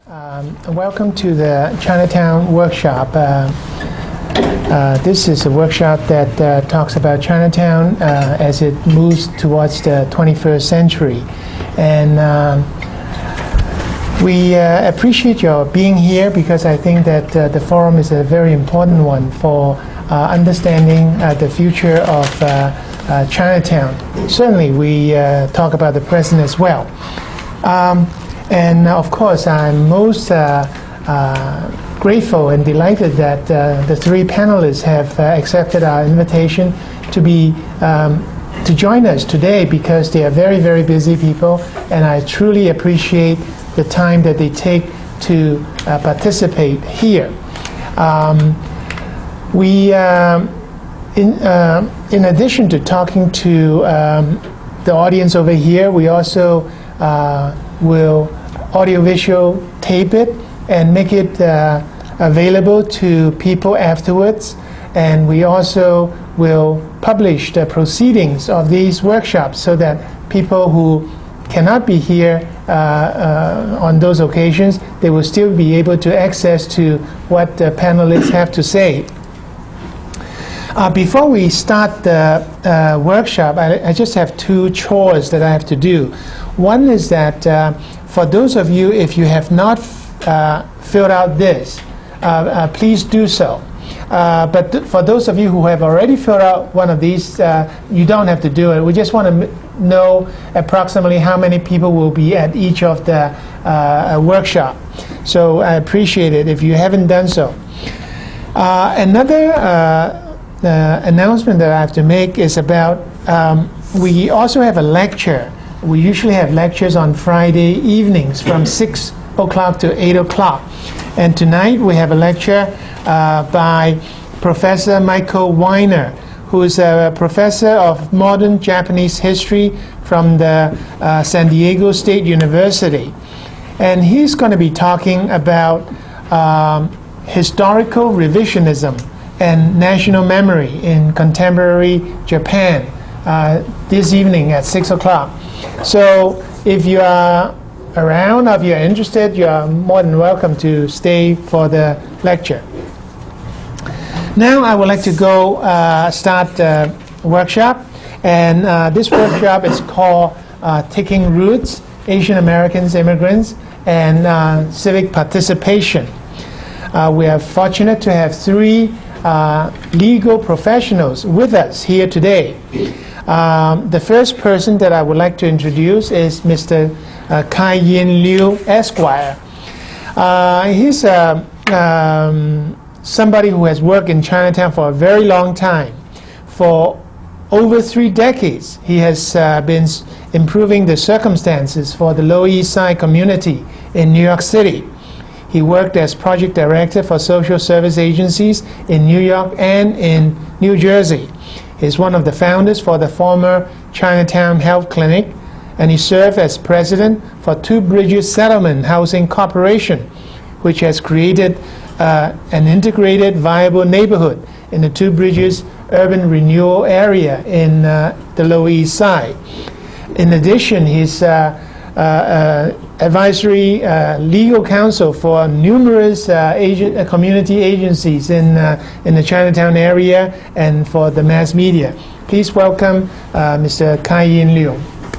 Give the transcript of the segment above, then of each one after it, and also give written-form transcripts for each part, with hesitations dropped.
Welcome to the Chinatown workshop. This is a workshop that talks about Chinatown as it moves towards the 21st century. And we appreciate your being here because I think that the forum is a very important one for understanding the future of Chinatown. Certainly we talk about the present as well. And of course, I'm most grateful and delighted that the three panelists have accepted our invitation to join us today because they are very, very busy people, and I truly appreciate the time that they take to participate here. In addition to talking to the audience over here, we also will audiovisual tape it and make it available to people afterwards. And we also will publish the proceedings of these workshops so that people who cannot be here on those occasions, they will still be able to access to what the panelists have to say. Before we start the workshop, I just have two chores that I have to do. One is that for those of you, if you have not filled out this, please do so. But for those of you who have already filled out one of these, you don't have to do it. We just want to know approximately how many people will be at each of the workshop. So I appreciate it if you haven't done so. Another announcement that I have to make is about we also have a lecture. We usually have lectures on Friday evenings from 6 o'clock to 8 o'clock. And tonight we have a lecture by Professor Michael Weiner, who is a professor of modern Japanese history from the San Diego State University. And he's going to be talking about historical revisionism and national memory in contemporary Japan this evening at 6 o'clock. So if you are around, or if you're interested, you are more than welcome to stay for the lecture. Now I would like to go start the workshop. And this workshop is called Taking Roots, Asian Americans, Immigrants, and Civic Participation. We are fortunate to have three legal professionals with us here today. The first person that I would like to introduce is Mr. Kai-Yin Liu, Esquire. He's somebody who has worked in Chinatown for a very long time. For over 3 decades, he has been improving the circumstances for the Lower East Side community in New York City. He worked as project director for social service agencies in New York and in New Jersey. He's one of the founders for the former Chinatown Health Clinic, and he served as president for Two Bridges Settlement Housing Corporation, which has created an integrated, viable neighborhood in the Two Bridges urban renewal area in the Lower East Side. In addition, he's advisory legal counsel for numerous community agencies in the Chinatown area and for the mass media. Please welcome Mr. Kai-Yin Liu.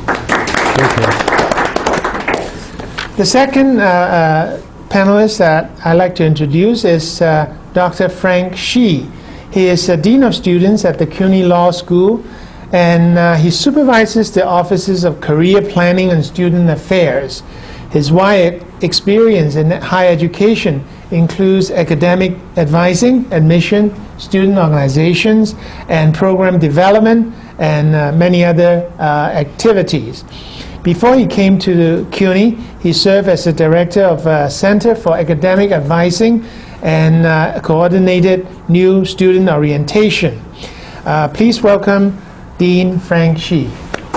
The second panelist that I'd like to introduce is Dr. Frank Shih. He is a dean of students at the CUNY Law School, and he supervises the offices of career planning and student affairs. His wide experience in higher education includes academic advising, admission, student organizations, and program development, and many other activities. Before he came to the CUNY, he served as the director of a Center for Academic Advising and coordinated new student orientation. Please welcome Dean Frank Shih.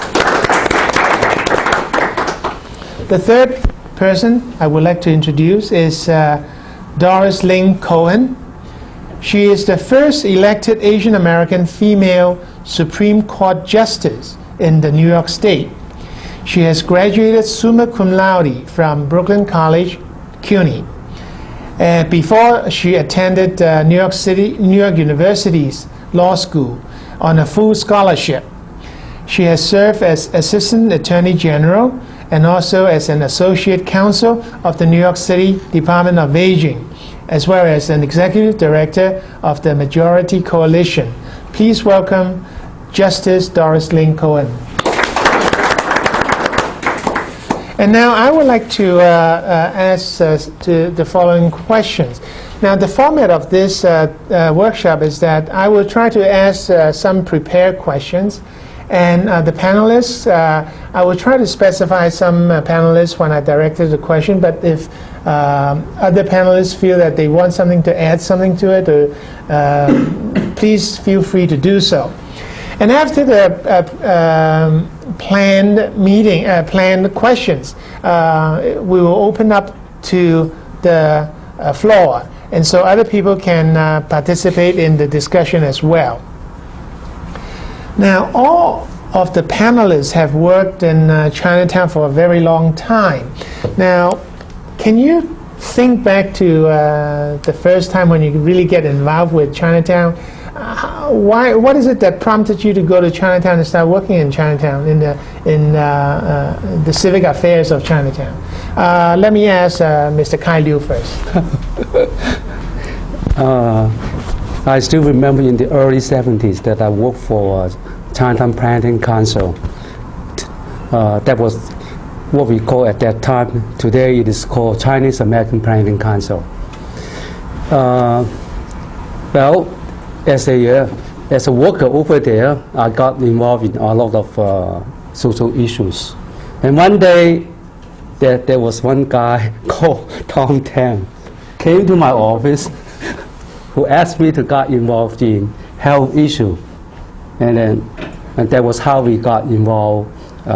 The third person I would like to introduce is Doris Ling-Cohan. She is the first elected Asian American female Supreme Court Justice in the New York State. She has graduated summa cum laude from Brooklyn College CUNY. And before she attended New York University's law school on a full scholarship. She has served as Assistant Attorney General and also as an Associate Counsel of the New York City Department of Aging, as well as an Executive Director of the Majority Coalition. Please welcome Justice Doris Ling-Cohan. And now I would like to ask to the following questions. Now the format of this workshop is that I will try to ask some prepared questions, and the panelists, I will try to specify some panelists when I directed the question, but if other panelists feel that they want something to add something to it, please feel free to do so. And after the planned questions, we will open up to the floor, and so other people can participate in the discussion as well. Now, all of the panelists have worked in Chinatown for a very long time. Now, can you think back to the first time when you really get involved with Chinatown? What is it that prompted you to go to Chinatown and start working in Chinatown, in the civic affairs of Chinatown? Let me ask Mr. Kai Liu first. I still remember in the early 70s that I worked for Chinatown Planning Council. That was what we call at that time. Today it is called Chinese American Planning Council. Well, as a worker over there, I got involved in a lot of social issues. And one day, there was one guy called Tom Tam, came to my office, who asked me to get involved in health issue. And that was how we got involved,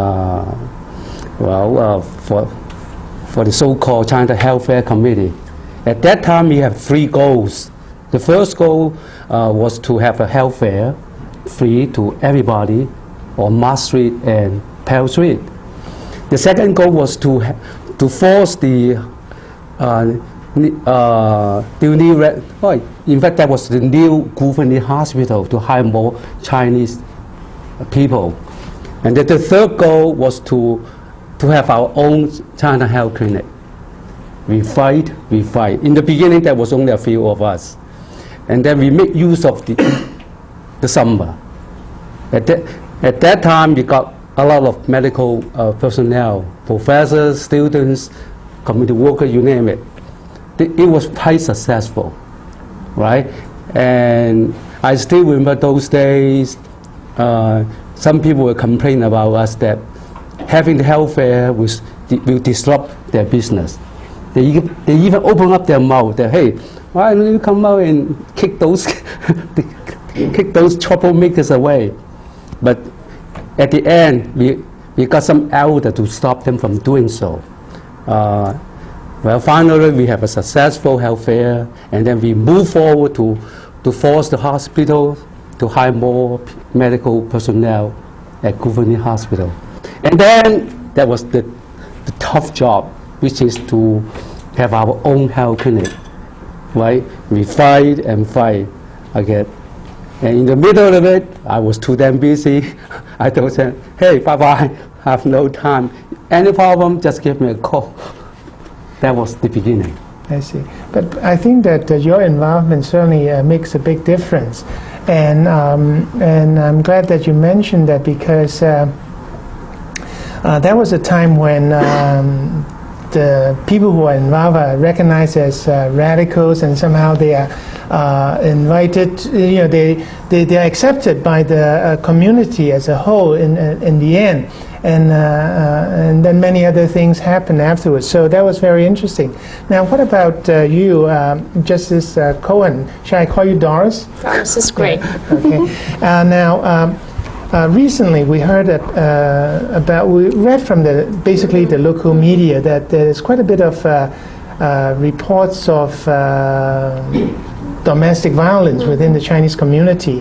for the so-called China Healthcare Committee. At that time, we have 3 goals. The first goal was to have a health fair free to everybody on Mass Street and Pell Street. The second goal was to force the in fact, that was the new Gouverneur Hospital to hire more Chinese people. And then the third goal was to have our own China health clinic. We fight. In the beginning, there was only a few of us. And then we make use of the summer. At that time, we got a lot of medical personnel, professors, students, community workers, you name it. It was quite successful, right? And I still remember those days, some people were complaining about us that having the health fair will disrupt their business. They even open up their mouth that, hey, why don't you come out and kick those troublemakers away? But at the end, we got some elder to stop them from doing so. Well, finally, we have a successful health fair, and then we move forward to force the hospital to hire more medical personnel at Gouverneur Hospital. And then that was the tough job, which is to have our own health clinic, right? We fight and fight again. And in the middle of it, I was too damn busy. I told them, hey, bye-bye, I have no time. Any problem, just give me a call. That was the beginning. I see. But I think that your involvement certainly makes a big difference. And I'm glad that you mentioned that, because that was a time when the people who are involved are recognized as radicals, and somehow they are invited, they are accepted by the community as a whole in the end. And then many other things happen afterwards. So that was very interesting. Now, what about you, Justice Cohan? Shall I call you Doris? Doris is great. Okay. Now, recently we heard we read from basically the local media that there's quite a bit of reports of domestic violence within the Chinese community.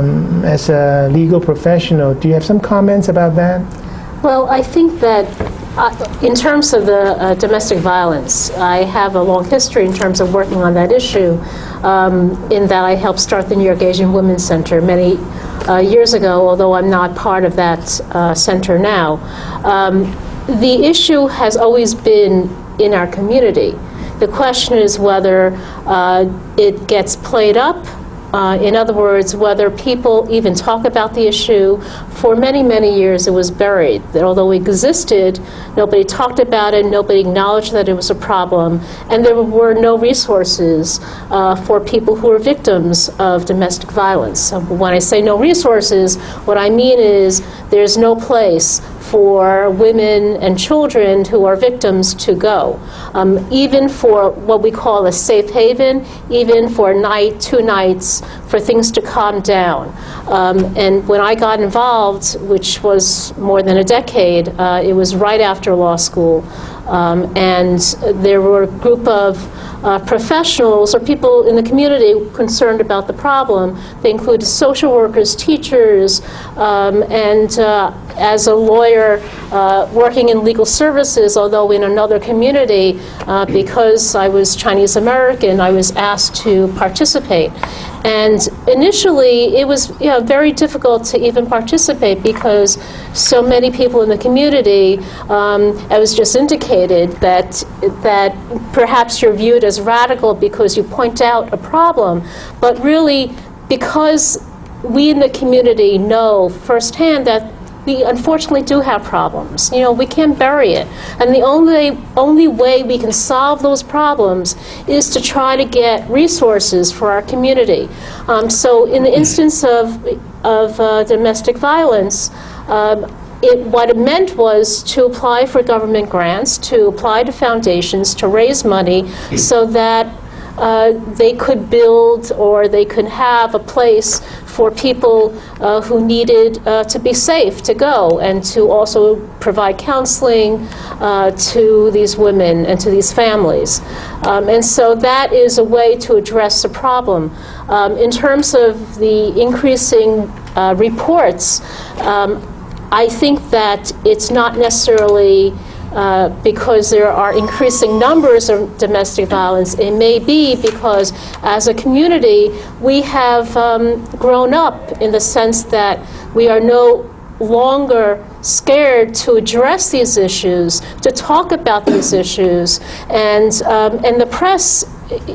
As a legal professional, do you have some comments about that? Well, I think that In terms of the domestic violence, I have a long history in terms of working on that issue, in that I helped start the New York Asian Women's Center many years ago, although I'm not part of that center now. The issue has always been in our community. The question is whether it gets played up. In other words, whether people even talk about the issue. For many, many years it was buried. That although it existed, nobody talked about it, nobody acknowledged that it was a problem, and there were no resources for people who were victims of domestic violence. So when I say no resources, what I mean is there's no place for women and children who are victims to go. Even for what we call a safe haven, even for a night, 2 nights, for things to calm down. And when I got involved, which was more than a decade, it was right after law school. And there were a group of professionals or people in the community concerned about the problem. They included social workers, teachers, and as a lawyer working in legal services, although in another community, because I was Chinese American, I was asked to participate. And initially, it was very difficult to even participate because so many people in the community, as just indicated, that perhaps you're viewed as radical because you point out a problem, but really because we in the community know firsthand that we unfortunately do have problems. We can't bury it. And the only way we can solve those problems is to try to get resources for our community. So in the instance of domestic violence, what it meant was to apply for government grants, to apply to foundations, to raise money so that they could build or they could have a place for people who needed to be safe to go, and to also provide counseling to these women and to these families. And so that is a way to address the problem. In terms of the increasing reports, I think that it's not necessarily because there are increasing numbers of domestic violence. It may be because as a community we have grown up in the sense that we are no longer scared to address these issues, to talk about these issues, and the press,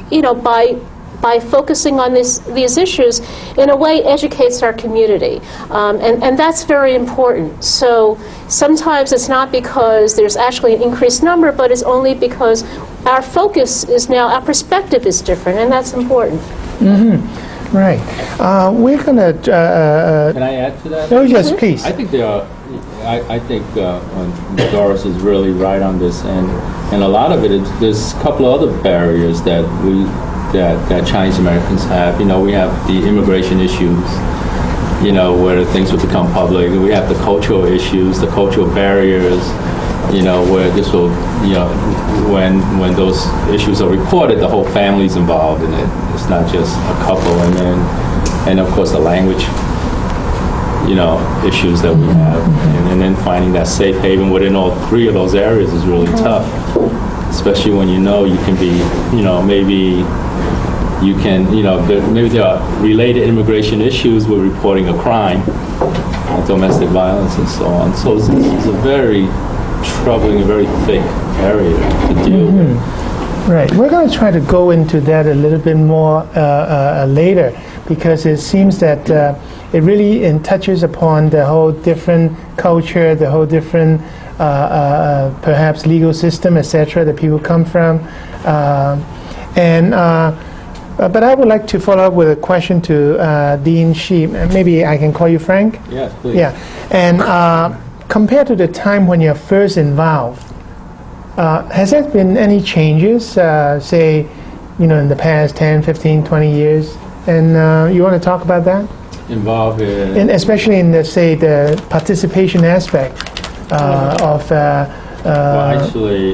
by focusing on these issues, in a way educates our community. And that's very important. So sometimes it's not because there's actually an increased number, but it's only because our focus is now, our perspective is different, and that's important. Mm-hmm. Right. We're going to... Can I add to that? Oh, yes, please. I think there are... I think Doris is really right on this, and a lot of it is, there's a couple of other barriers that that Chinese Americans have. We have the immigration issues, where things will become public. We have the cultural issues, the cultural barriers, where this will, when those issues are reported, the whole family's involved in it. It's not just a couple. And of course the language, issues that we have. And then finding that safe haven within all 3 of those areas is really tough, especially when you can be, maybe you can, maybe there are related immigration issues with reporting a crime, domestic violence and so on. So this is a very troubling, a very thick area to deal with. Right. We're going to try to go into that a little bit more later, because it seems that it really touches upon the whole different culture, the whole different perhaps legal system, etc., that people come from. But I would like to follow up with a question to Dean Shih. Maybe I can call you Frank? Yes, please. Yeah. And compared to the time when you're first involved, has there been any changes, say, in the past 10, 15, 20 years? And you want to talk about that? Involved in... And especially in, say, the participation aspect of... well, actually,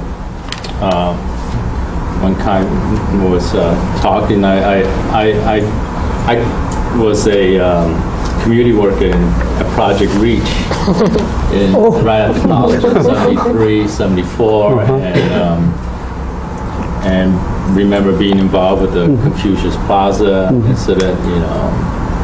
when Kai was talking, I was a community worker in a Project Reach right after college in 73, 74, and remember being involved with the Confucius Plaza incident, you know,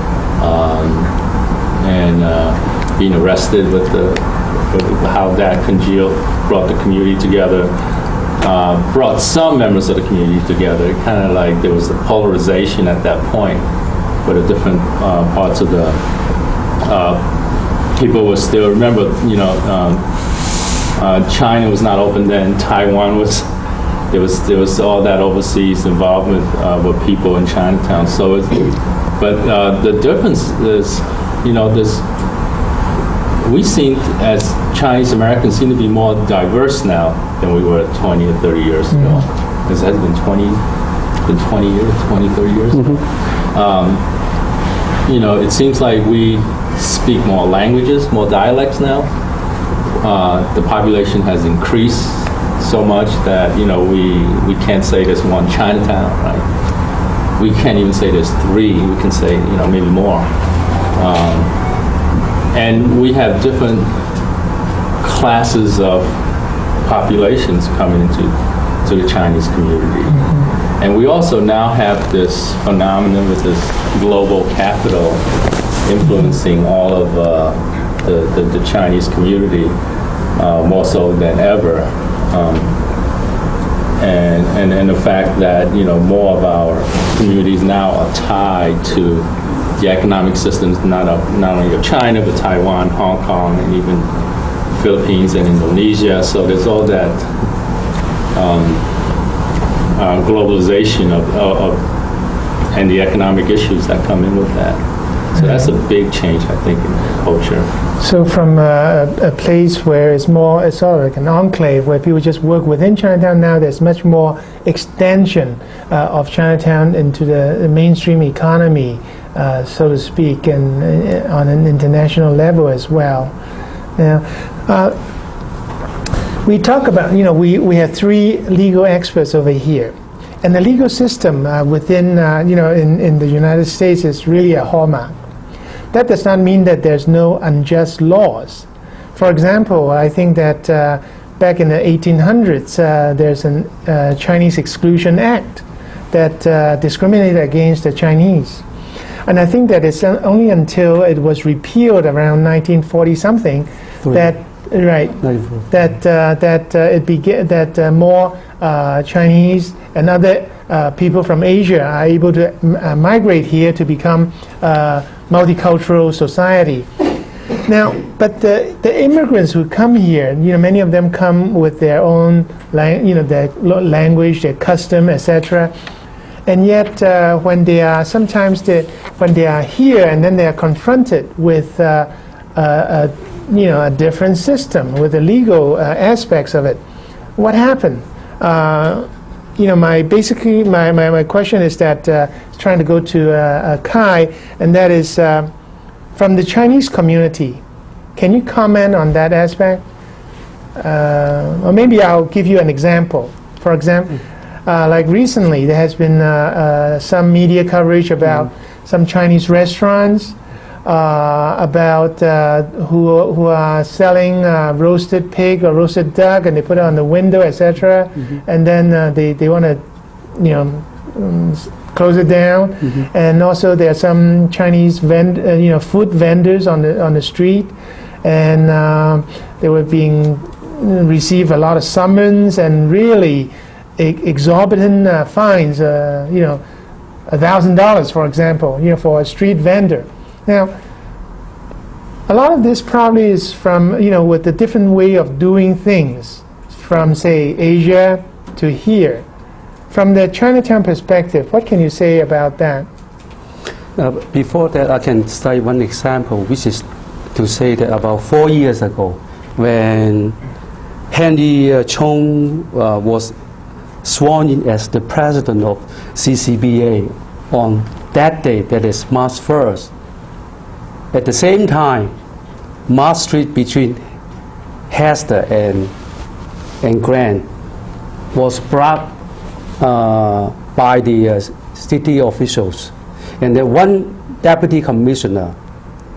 and being arrested with how that congealed, brought the community together, brought some members of the community together. Kind of like there was a polarization at that point, where the different parts of the people were still, remember, you know, China was not open then, Taiwan was. There was all that overseas involvement with people in Chinatown. So, but the difference is, you know, we seem, as Chinese Americans, seem to be more diverse now than we were 20 or 30 years ago. Because it has been 20 years, 20, 30 years ago. You know, it seems like we speak more languages, more dialects now. The population has increased so much that, you know, we can't say there's one Chinatown, right? We can't even say there's three. We can say, you know, maybe more. And we have different classes of populations coming into the Chinese community. And we also now have this phenomenon with this global capital influencing all of the Chinese community more so than ever. And the fact that, you know, more of our communities now are tied to the economic systems not only of China, but Taiwan, Hong Kong, and even Philippines and Indonesia. So there's all that globalization and the economic issues that come in with that. So that's a big change, I think, in culture. So from a place where it's sort of like an enclave where people just work within Chinatown, now there's much more extension of Chinatown into the mainstream economy, so to speak, and on an international level as well. Now, we talk about, you know, we have three legal experts over here. And the legal system within, you know, in the United States is really a hallmark. That does not mean that there's no unjust laws. For example, I think that back in the 1800s, there's a Chinese Exclusion Act that discriminated against the Chinese. And I think that it's only until it was repealed around 1940-something that, right, that more Chinese and other people from Asia are able to migrate here to become multicultural society. Now, but the immigrants who come here, you know, many of them come with their own, you know, their language, their custom, etc. And yet, when they are when they are here, and then they are confronted with you know, a different system, with the legal aspects of it, what happened? You know, my question is that trying to go to Kai, and that is from the Chinese community. Can you comment on that aspect? Or maybe I'll give you an example. For example, like recently, there has been some media coverage about some Chinese restaurants about who are selling roasted pig or roasted duck, and they put it on the window, etc. And then they want to, you know, close it down. And also there are some Chinese you know, food vendors on the street, and they were being receive a lot of summons and really exorbitant fines. You know, $1,000, for example, you know, for a street vendor. Now, a lot of this probably is from, you know, with the different way of doing things from, say, Asia to here. From the Chinatown perspective, what can you say about that? Before that, I can cite one example, which is to say that about 4 years ago, when Henry Chung was sworn in as the president of CCBA on that day, that is March 1st. At the same time, Mark Street between Hester and Grant was blocked by the city officials. And then one deputy commissioner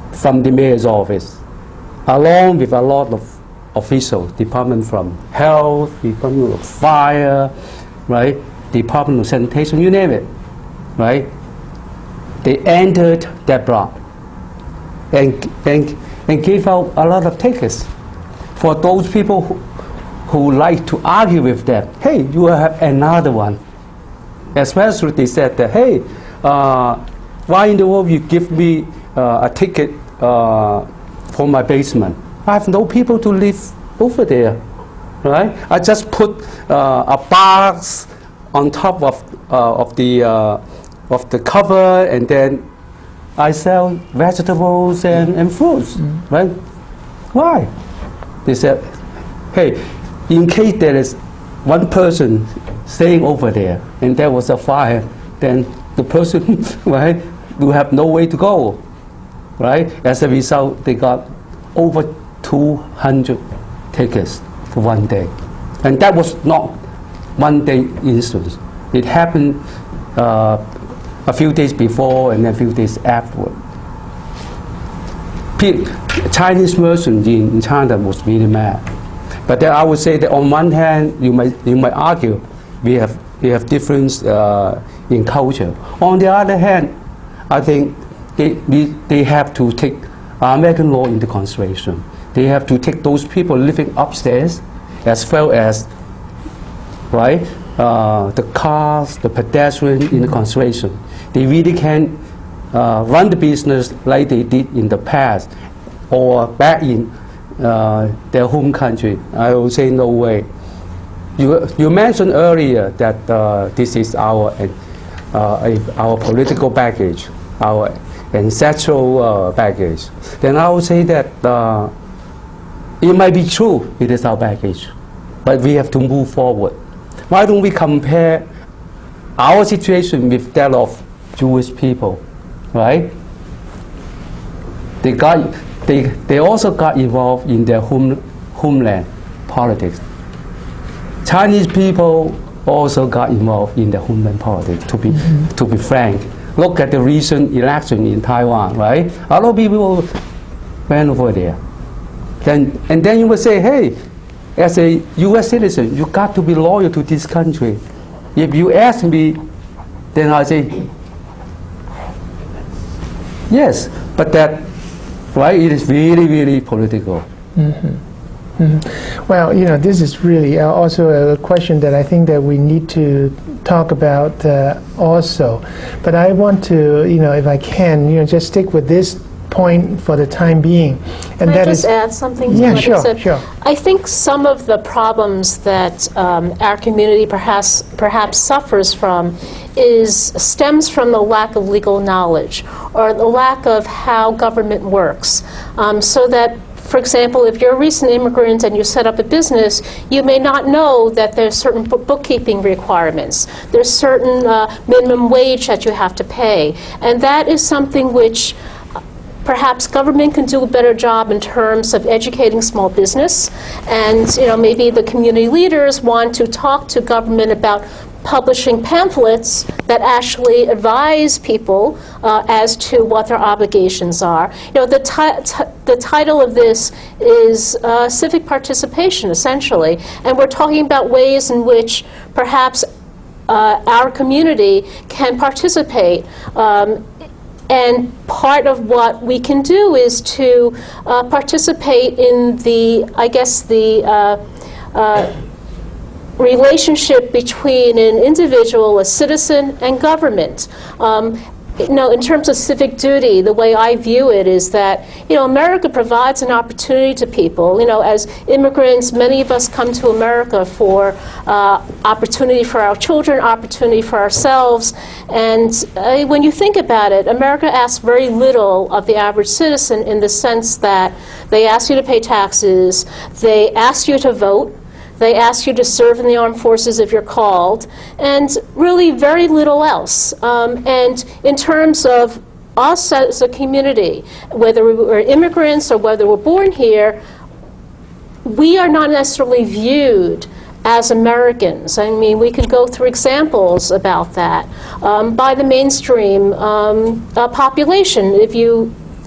from the mayor's office, along with a lot of officials, department from health, department of fire, right, department of sanitation, you name it, right? They entered that block and gave out a lot of tickets for those people who like to argue with them. Hey, you have another one. Especially they said that, hey, why in the world you give me a ticket for my basement? I have no people to live over there, right? I just put a box on top of the cover, and then I sell vegetables and fruits, right? Why? They said, hey, in case there is one person staying over there and there was a fire, then the person, right, will have no way to go, right? As a result, they got over 200 tickets for one day. And that was not one day instance. It happened a few days before and a few days afterward. Chinese merchants in China was really mad. But then I would say that on one hand, you might argue we have difference in culture. On the other hand, I think they have to take American law into consideration. They have to take those people living upstairs as well as, right, the cars, the pedestrians into consideration. They really can run the business like they did in the past or back in their home country. I will say no way. You mentioned earlier that this is our political baggage, our ancestral baggage. Then I would say that it might be true, it is our baggage, but we have to move forward. Why don't we compare our situation with that of Jewish people, right? They also got involved in their homeland politics. Chinese people also got involved in the homeland politics, to be frank. Look at the recent election in Taiwan, right? A lot of people went over there. And then you would say, hey, as a U.S. citizen, you got to be loyal to this country. If you ask me, then I say, yes, but that, right, it is really, really political. Well, you know, this is really also a question that I think that we need to talk about also. But I want to, you know, if I can, you know, just stick with this point for the time being. And Can that I just is, add something to yeah, what you sure, said? sure. I think some of the problems that our community perhaps suffers from stems from the lack of legal knowledge or the lack of how government works. So that, for example, if you're a recent immigrant and you set up a business, you may not know that there's certain bookkeeping requirements. There's certain minimum wage that you have to pay. And that is something which perhaps government can do a better job in terms of educating small business. And, you know, maybe the community leaders want to talk to government about publishing pamphlets that actually advise people as to what their obligations are. You know, the title of this is civic participation, essentially, and we're talking about ways in which perhaps our community can participate. And part of what we can do is to participate in the, I guess, the relationship between an individual, a citizen, and government. You know, in terms of civic duty, the way I view it is that, you know, America provides an opportunity to people. You know, as immigrants, many of us come to America for opportunity for our children, opportunity for ourselves. And when you think about it, America asks very little of the average citizen in the sense that they ask you to pay taxes, they ask you to vote, they ask you to serve in the armed forces if you're called, and really very little else. And in terms of us as a community, whether we're immigrants or whether we're born here, we are not necessarily viewed as Americans. I mean, we could go through examples about that by the mainstream population. If you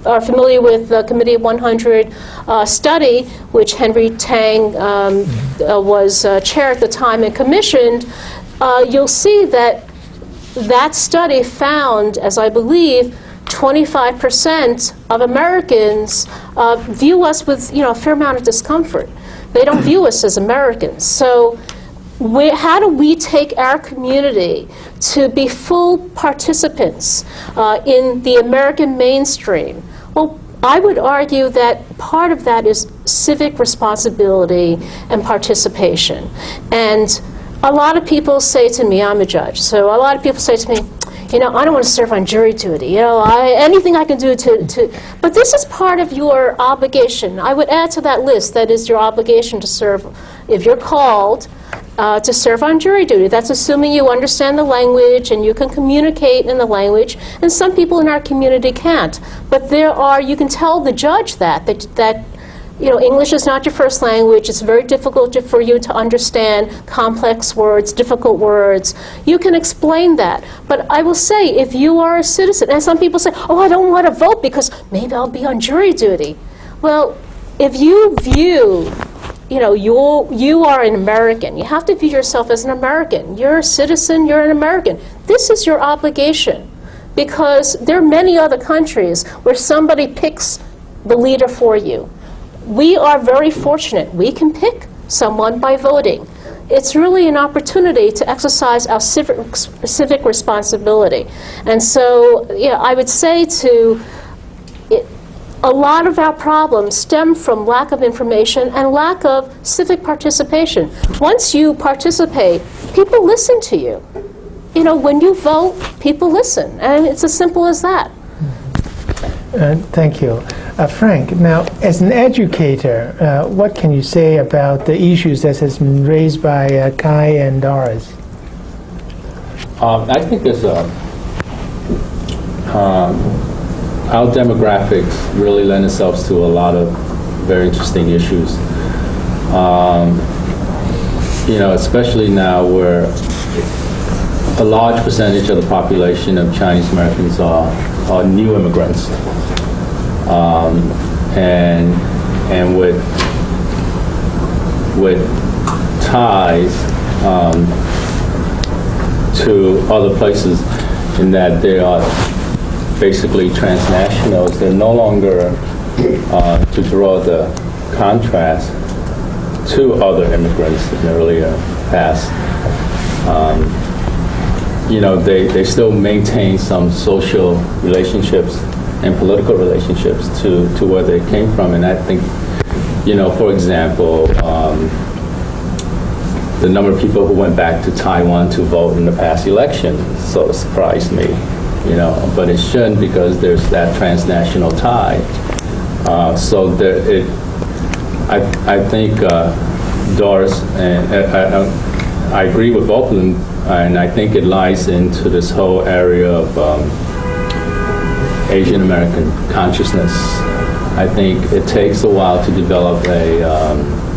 are familiar with the Committee of 100 study, which Henry Tang was chair at the time and commissioned, you'll see that that study found, as I believe, 25% of Americans view us with a fair amount of discomfort. They don't view us as Americans. So how do we take our community to be full participants in the American mainstream? Well, I would argue that part of that is civic responsibility and participation. And a lot of people say to me, I'm a judge, so a lot of people say to me, I don't want to serve on jury duty. Anything I can do to. But this is part of your obligation. I would add to that list that is your obligation to serve, if you're called, to serve on jury duty. That's assuming you understand the language and you can communicate in the language. And some people in our community can't. But you can tell the judge that English is not your first language. It's very difficult for you to understand complex words, difficult words. You can explain that. But I will say, if you are a citizen, and some people say, oh, I don't want to vote because maybe I'll be on jury duty. Well, if you view, you are an American. You have to view yourself as an American. You're a citizen, you're an American. This is your obligation, because there are many other countries where somebody picks the leader for you. We are very fortunate. We can pick someone by voting. It's really an opportunity to exercise our civic responsibility. And so, I would say a lot of our problems stem from lack of information and lack of civic participation. Once you participate, people listen to you. When you vote, people listen. And it's as simple as that. Thank you. Frank, now, as an educator, what can you say about the issues that has been raised by Kai and Doris? I think there's our demographics really lend themselves to a lot of very interesting issues. Especially now where a large percentage of the population of Chinese Americans are new immigrants. And with ties to other places, in that they are basically transnationals. They're no longer, to draw the contrast to other immigrants in the earlier past, they still maintain some social relationships and political relationships to where they came from. And I think, for example, the number of people who went back to Taiwan to vote in the past election sort of surprised me, but it shouldn't, because there's that transnational tie. I think Doris, and I agree with both of them, and I think it lies into this whole area of Asian American consciousness. I think it takes a while to develop a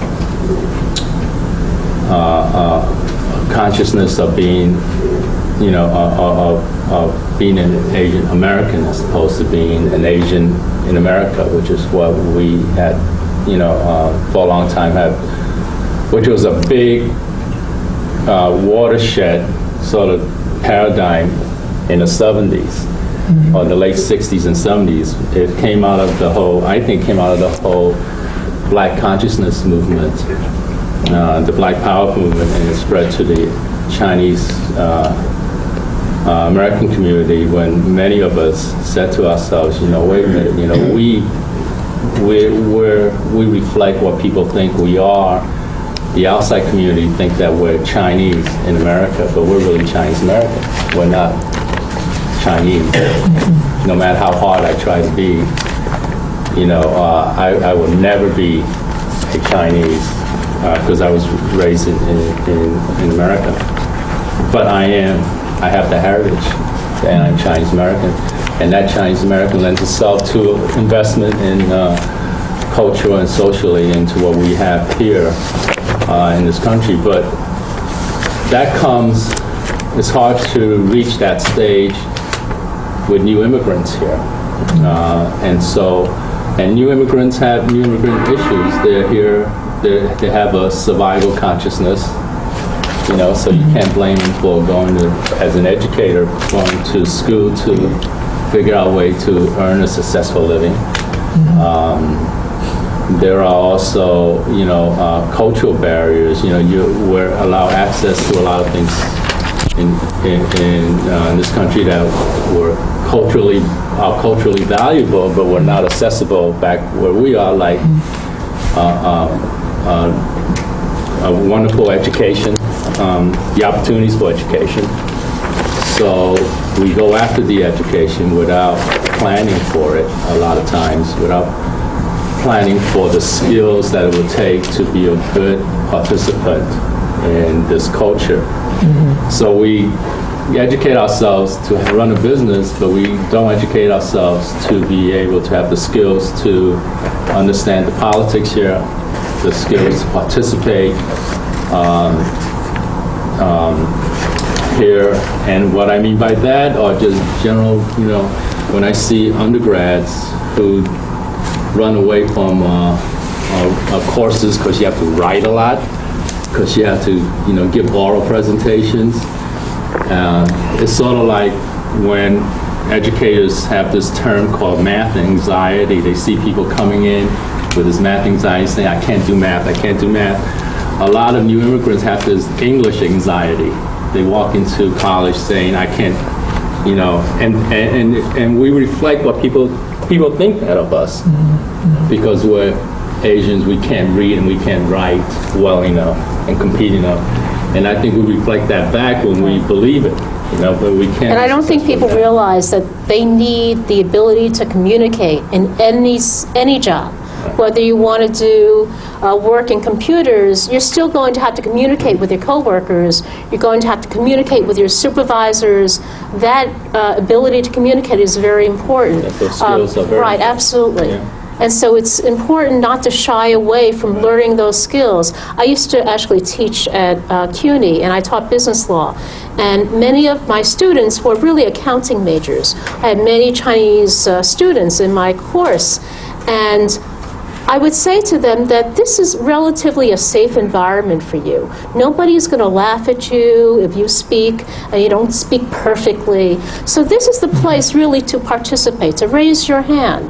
consciousness of being, of being an Asian American as opposed to being an Asian in America, which is what we had, for a long time had, which was a big watershed sort of paradigm in the 70s. Or the late 60s and 70s. It came out of the whole Black consciousness movement, the Black Power movement, and it spread to the Chinese American community, when many of us said to ourselves, wait a minute, we reflect what people think we are. The outside community think that we're Chinese in America, but we're really Chinese American. We're not Chinese. No matter how hard I try to be, I will never be a Chinese because I was raised in America. But I have the heritage, and I'm Chinese American, and that Chinese American lends itself to investment in culture and socially into what we have here in this country. But that it's hard to reach that stage with new immigrants here. And new immigrants have new immigrant issues. They're here, they have a survival consciousness, you know, so you can't blame them for going to, as an educator, going to school to figure out a way to earn a successful living. There are also, you know, cultural barriers. You know, we're allowed access to a lot of things in this country that were culturally valuable, but were not accessible back where we are, like a wonderful education, the opportunities for education. So we go after the education without planning for it a lot of times, without planning for the skills that it would take to be a good participant in this culture. So we educate ourselves to run a business, but we don't educate ourselves to be able to have the skills to understand the politics here, the skills to participate here. And what I mean by that are just general, you know, when I see undergrads who run away from courses because you have to write a lot, because you have to, you know, give oral presentations. It's sort of like when educators have this term called math anxiety. They see people coming in with this math anxiety saying, I can't do math, I can't do math. A lot of new immigrants have this English anxiety. They walk into college saying, I can't, you know, and we reflect what people think that of us. Because we're Asians, we can't read and we can't write well enough and compete enough. And I think we reflect that back when we believe it, you know, but we can't. And I don't think people realize that they need the ability to communicate in any job. Whether you want to do work in computers, you're still going to have to communicate with your coworkers. You're going to have to communicate with your supervisors. That ability to communicate is very important. Those skills are very right, absolutely. Yeah. And so it's important not to shy away from learning those skills. I used to actually teach at CUNY, and I taught business law. And many of my students were really accounting majors. I had many Chinese students in my course. And I would say to them that this is relatively a safe environment for you. Nobody's going to laugh at you if you speak and you don't speak perfectly. So this is the place really to participate, to raise your hand.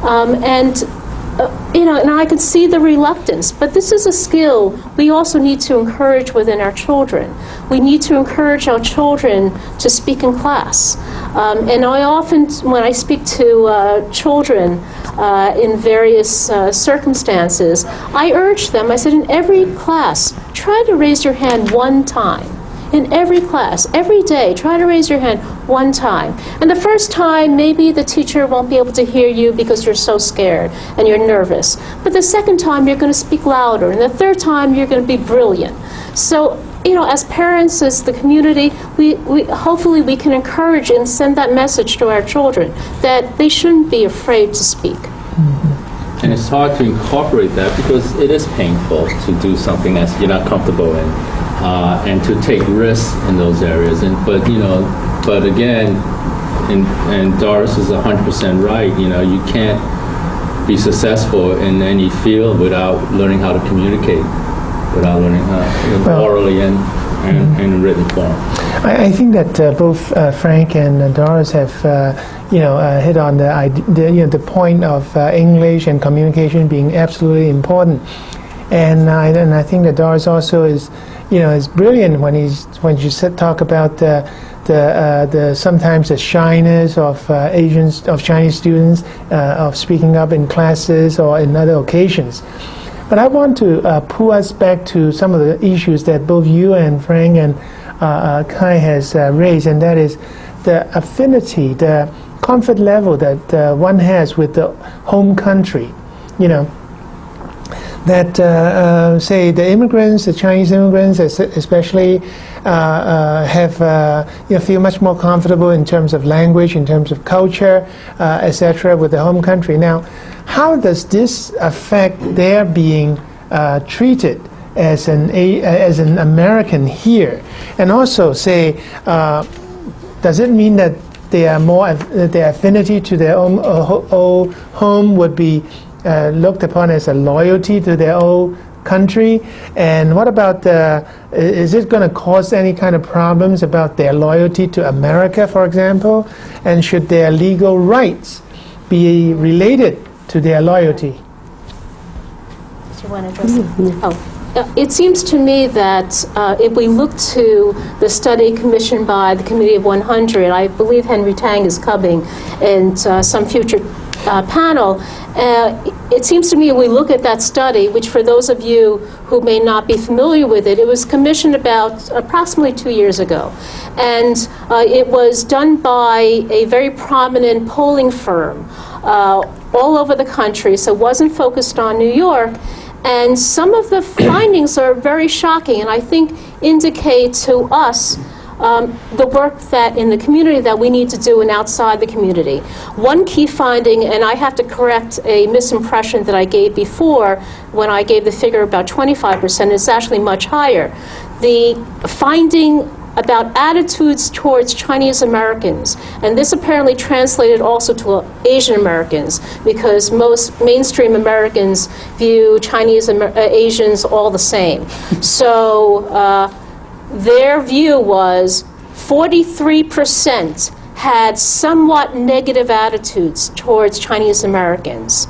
You know, and I could see the reluctance, but this is a skill we also need to encourage within our children. We need to encourage our children to speak in class. And I often, when I speak to children in various circumstances, I urge them, I said, in every class, try to raise your hand one time. In every class, every day, try to raise your hand one time. And the first time, maybe the teacher won't be able to hear you because you're so scared and you're nervous. But the second time, you're going to speak louder. And the third time, you're going to be brilliant. So, you know, as parents, as the community, hopefully we can encourage and send that message to our children that they shouldn't be afraid to speak. And it's hard to incorporate that because it is painful to do something that you're not comfortable in, and to take risks in those areas. But you know, but again, and Doris is 100% right. You know, you can't be successful in any field without learning how to communicate, without learning how orally and in written form. I think that both Frank and Doris have hit on the point of English and communication being absolutely important, and I think that Doris also is brilliant when she talk about the sometimes the shyness of Chinese students of speaking up in classes or in other occasions. But I want to pull us back to some of the issues that both you and Frank and Kai has raised, and that is the affinity, the comfort level that one has with the home country. You know, that say the immigrants, the Chinese immigrants especially, feel much more comfortable in terms of language, in terms of culture, etc. with the home country. Now, how does this affect their being treated as an American here? And also, say, does it mean that their their affinity to their own home would be looked upon as a loyalty to their own country? And what about is it going to cause any kind of problems about their loyalty to America, for example? And should their legal rights be related to their loyalty? Do you want to address it? Oh. It seems to me that if we look to the study commissioned by the Committee of 100, I believe Henry Tang is coming, and some future panel, it seems to me if we look at that study, which for those of you who may not be familiar with it, it was commissioned about approximately 2 years ago. And it was done by a very prominent polling firm all over the country, so it wasn't focused on New York. And some of the findings are very shocking, and I think indicate to us the work that in the community that we need to do and outside the community. One key finding, and I have to correct a misimpression that I gave before when I gave the figure about 25%, it's actually much higher. The finding about attitudes towards Chinese Americans, and this apparently translated also to Asian Americans, because most mainstream Americans view Chinese Asians all the same. So their view was 43% had somewhat negative attitudes towards Chinese Americans.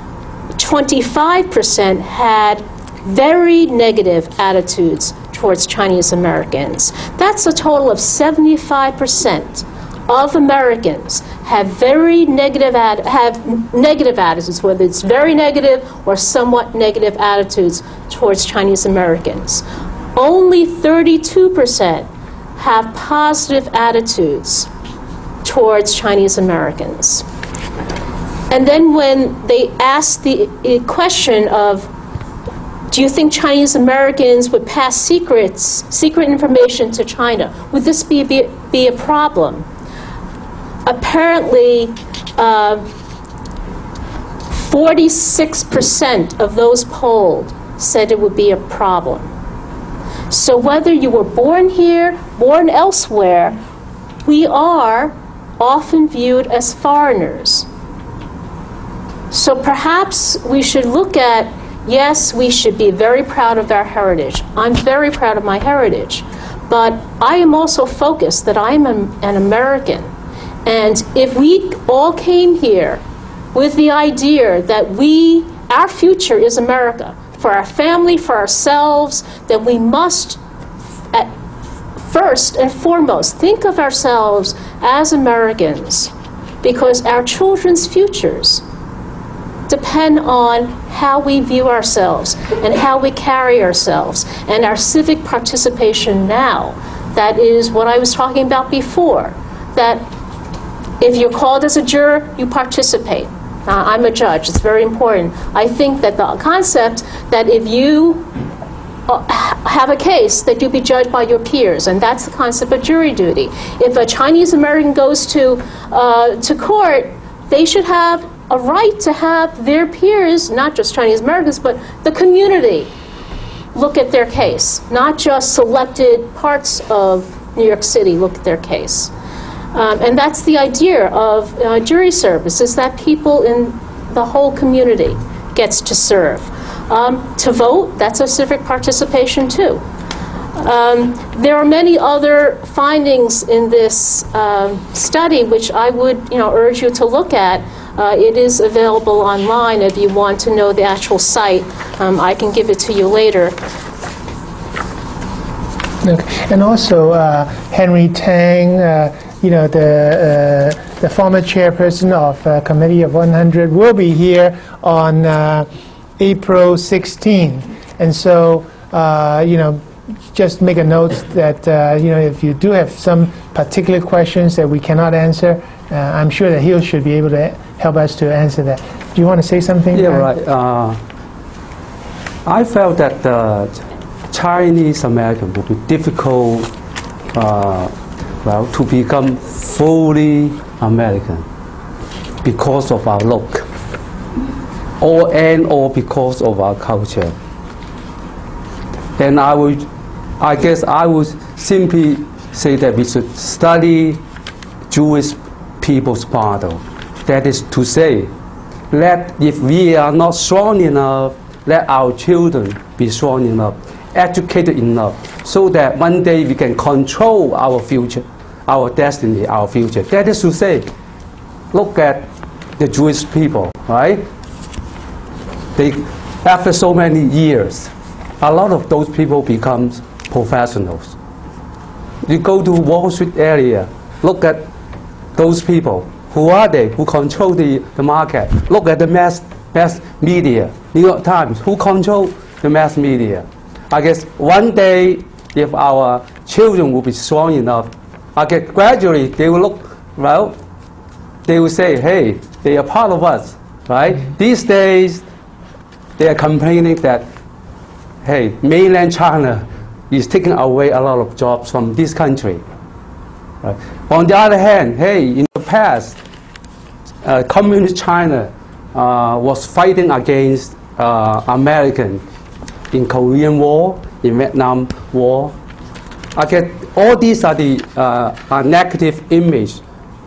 25% had very negative attitudes towards Chinese Americans. That's a total of 75% of Americans have very negative attitudes, whether it's very negative or somewhat negative attitudes towards Chinese Americans. Only 32% have positive attitudes towards Chinese Americans. And then when they asked the question of, do you think Chinese Americans would pass secret information to China? Would this be a problem? Apparently, 46% of those polled said it would be a problem. So whether you were born here, born elsewhere, we are often viewed as foreigners. So perhaps we should look at, yes, we should be very proud of our heritage. I'm very proud of my heritage. But I am also focused that I'm an American. And if we all came here with the idea that our future is America, for our family, for ourselves, then we must, first and foremost, think of ourselves as Americans, because our children's futures depend on how we view ourselves and how we carry ourselves and our civic participation now. That is what I was talking about before, that if you're called as a juror, you participate. I'm a judge. It's very important. I think that the concept that if you have a case, that you be judged by your peers, and that's the concept of jury duty. If a Chinese American goes to court, they should have a right to have their peers, not just Chinese Americans, but the community, look at their case, not just selected parts of New York City look at their case. And that's the idea of jury service, is that people in the whole community gets to serve. To vote, that's a civic participation too. There are many other findings in this study which I would urge you to look at. It is available online if you want to know the actual site. I can give it to you later. Okay. And also Henry Tang, the former chairperson of Committee of 100, will be here on April 16. And so, just make a note that, if you do have some particular questions that we cannot answer, I'm sure that he should be able to help us to answer that. Do you want to say something? Yeah, right. I felt that Chinese American would be difficult, to become fully American because of our look, or because of our culture. And I guess I would simply say that we should study Jewish people's battle. That is to say, let if we are not strong enough, let our children be strong enough, educated enough, so that one day we can control our future, our destiny, our future. That is to say, look at the Jewish people, right? They, after so many years, a lot of those people become professionals. You go to Wall Street area, look at those people. Who are they? Who control the market? Look at the mass media. New York Times, who control the mass media? I guess one day, if our children will be strong enough, I guess gradually they will look, well, they will say, hey, they are part of us, right? These days, they are complaining that, hey, mainland China is taking away a lot of jobs from this country. Right? On the other hand, hey, in the past, Communist China was fighting against American in Korean War, in Vietnam War. Okay, all these are the negative image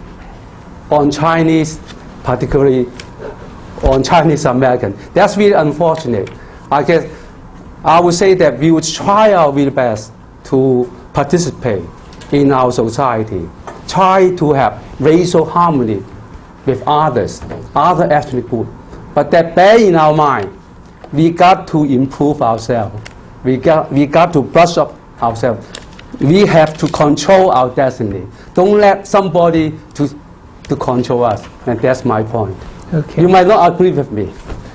on Chinese, particularly on Chinese American. That's really unfortunate. I guess I would say that we would try our very best to participate in our society, try to have racial harmony with others, other ethnic groups. But that bear in our mind, we got to improve ourselves. We got to brush up ourselves. We have to control our destiny. Don't let somebody to control us. And that's my point. Okay. You might not agree with me.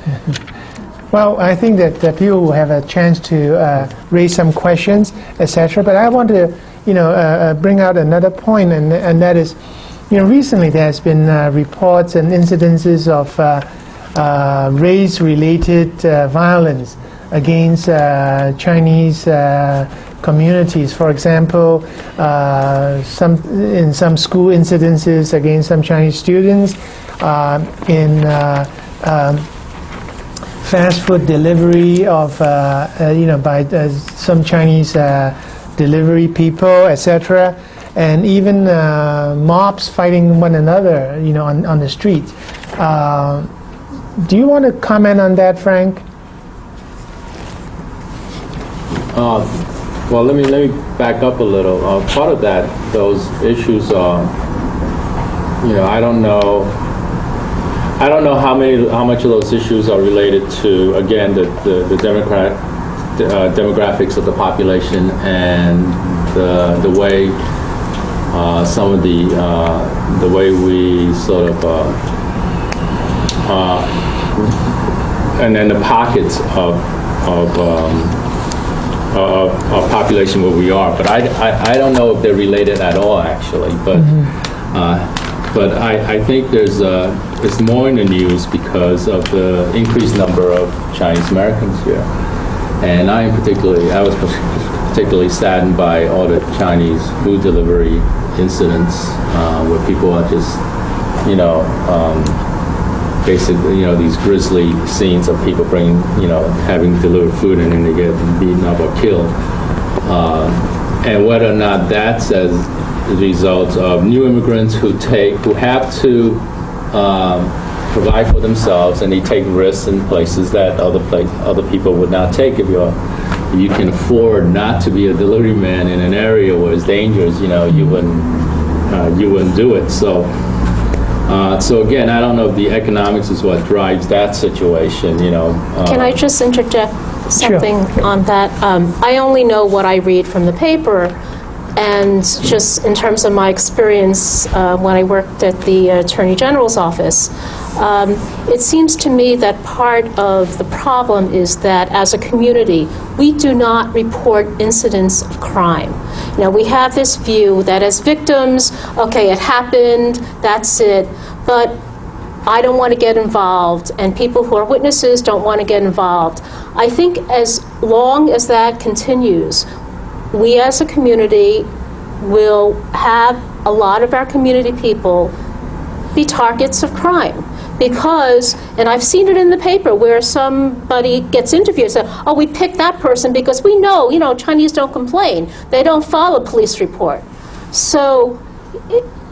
Well, I think that people will have a chance to raise some questions, etc. But I want to, bring out another point, and that is, recently there has been reports and incidences of race-related violence against Chinese communities. For example, in some school incidences against some Chinese students, in fast food delivery of by some Chinese delivery people, etc., and even mobs fighting one another, on the street. Do you want to comment on that, Frank? Well, let me back up a little. Part of those issues are, I don't know how much of those issues are related to, again, the demographics of the population and the way some of the way we sort of and then the pockets of population where we are, but I don't know if they're related at all, actually. But but I think it's more in the news because of the increased number of Chinese Americans here, and I was particularly saddened by all the Chinese food delivery incidents where people are just basically, these grisly scenes of people bringing, having delivered food and then they get beaten up or killed. And whether or not that's as a result of new immigrants who have to provide for themselves, and they take risks in places that other people would not take. If you can afford not to be a delivery man in an area where it's dangerous, you wouldn't do it. So again, I don't know if the economics is what drives that situation, Can I just interject something Sure. on that? I only know what I read from the paper, and just in terms of my experience when I worked at the Attorney General's office, it seems to me that part of the problem is that as a community, we do not report incidents of crime. We have this view that as victims, okay, it happened, that's it, but I don't want to get involved, and people who are witnesses don't want to get involved. I think as long as that continues, we as a community will have a lot of our community people be targets of crime. Because, and I've seen it in the paper where somebody gets interviewed and says, oh, we picked that person because we know, Chinese don't complain. They don't file a police report. So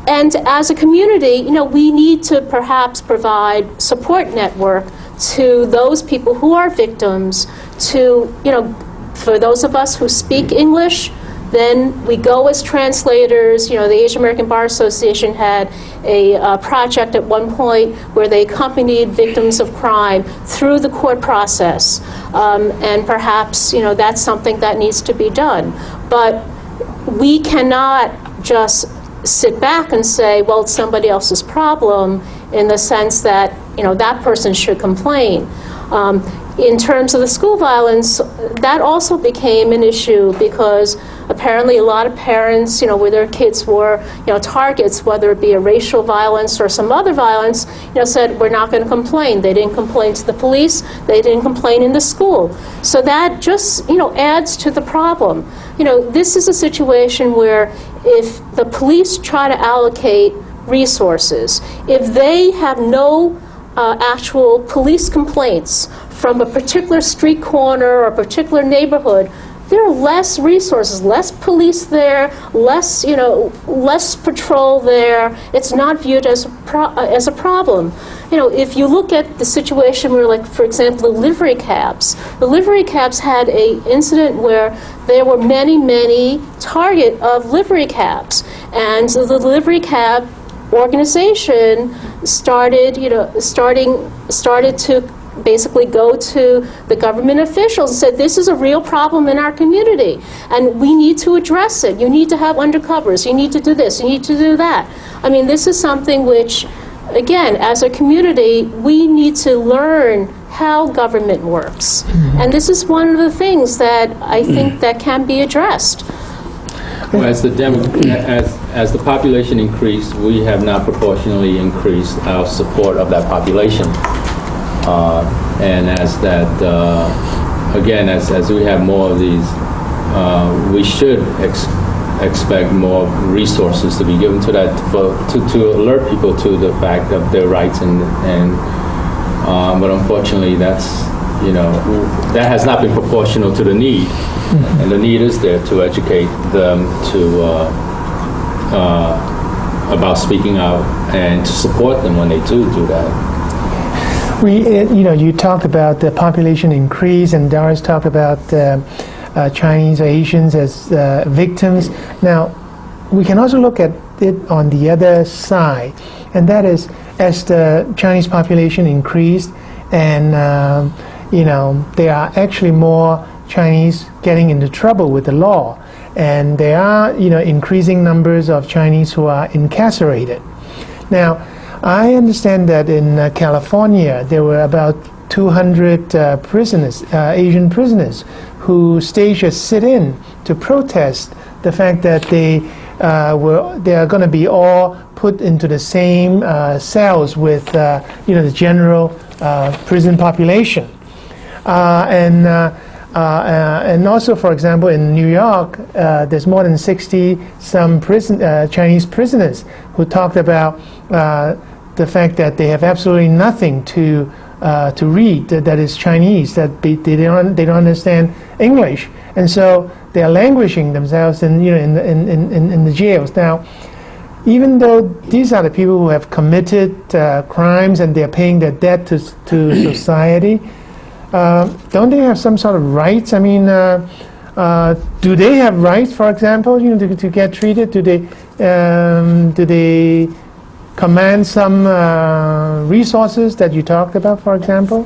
And as a community, we need to perhaps provide support network to those people who are victims, to, for those of us who speak English, then we go as translators. The Asian American Bar Association had a project at one point where they accompanied victims of crime through the court process. And perhaps, that's something that needs to be done. But we cannot just sit back and say, well, it's somebody else's problem, in the sense that, that person should complain. In terms of the school violence, that also became an issue because apparently a lot of parents, where their kids were, targets, whether it be a racial violence or some other violence, said, we're not going to complain. They didn't complain to the police. They didn't complain in the school. So that just, adds to the problem. This is a situation where if the police try to allocate resources, if they have no actual police complaints from a particular street corner or a particular neighborhood, there are less resources, less police there, less, less patrol there. It's not viewed as a problem. If you look at the situation where, like, for example, the livery cabs had an incident where there were many target of livery cabs, and the livery cab organization started to basically go to the government officials and said, this is a real problem in our community, and we need to address it. You need to have undercovers. You need to do this. You need to do that. I mean, this is something which, again, as a community, we need to learn how government works. And this is one of the things that I think that can be addressed. Well, as the population increased, we have not proportionally increased our support of that population. And as that, again, as we have more of these, we should expect more resources to be given to that, to alert people to the fact of their rights, but unfortunately, that's, that has not been proportional to the need, and the need is there to educate them about speaking out and to support them when they do that. You talked about the population increase, and Doris talked about Chinese or Asians as victims. Now, we can also look at it on the other side, and that is, as the Chinese population increased, and there are actually more Chinese getting into trouble with the law, and there are increasing numbers of Chinese who are incarcerated. Now, I understand that in California there were about 200 prisoners, Asian prisoners, who staged a sit-in to protest the fact that they are going to be all put into the same cells with the general prison population, and also, for example, in New York, there's more than 60 some Chinese prisoners who talked about the fact that they have absolutely nothing to read that is Chinese, that they don't understand English, and so they are languishing themselves in the jails. Now, even though these are the people who have committed crimes and they are paying their debt to society, don't they have some sort of rights? I mean, do they have rights, for example, to get treated? Do they command some resources that you talked about, for example?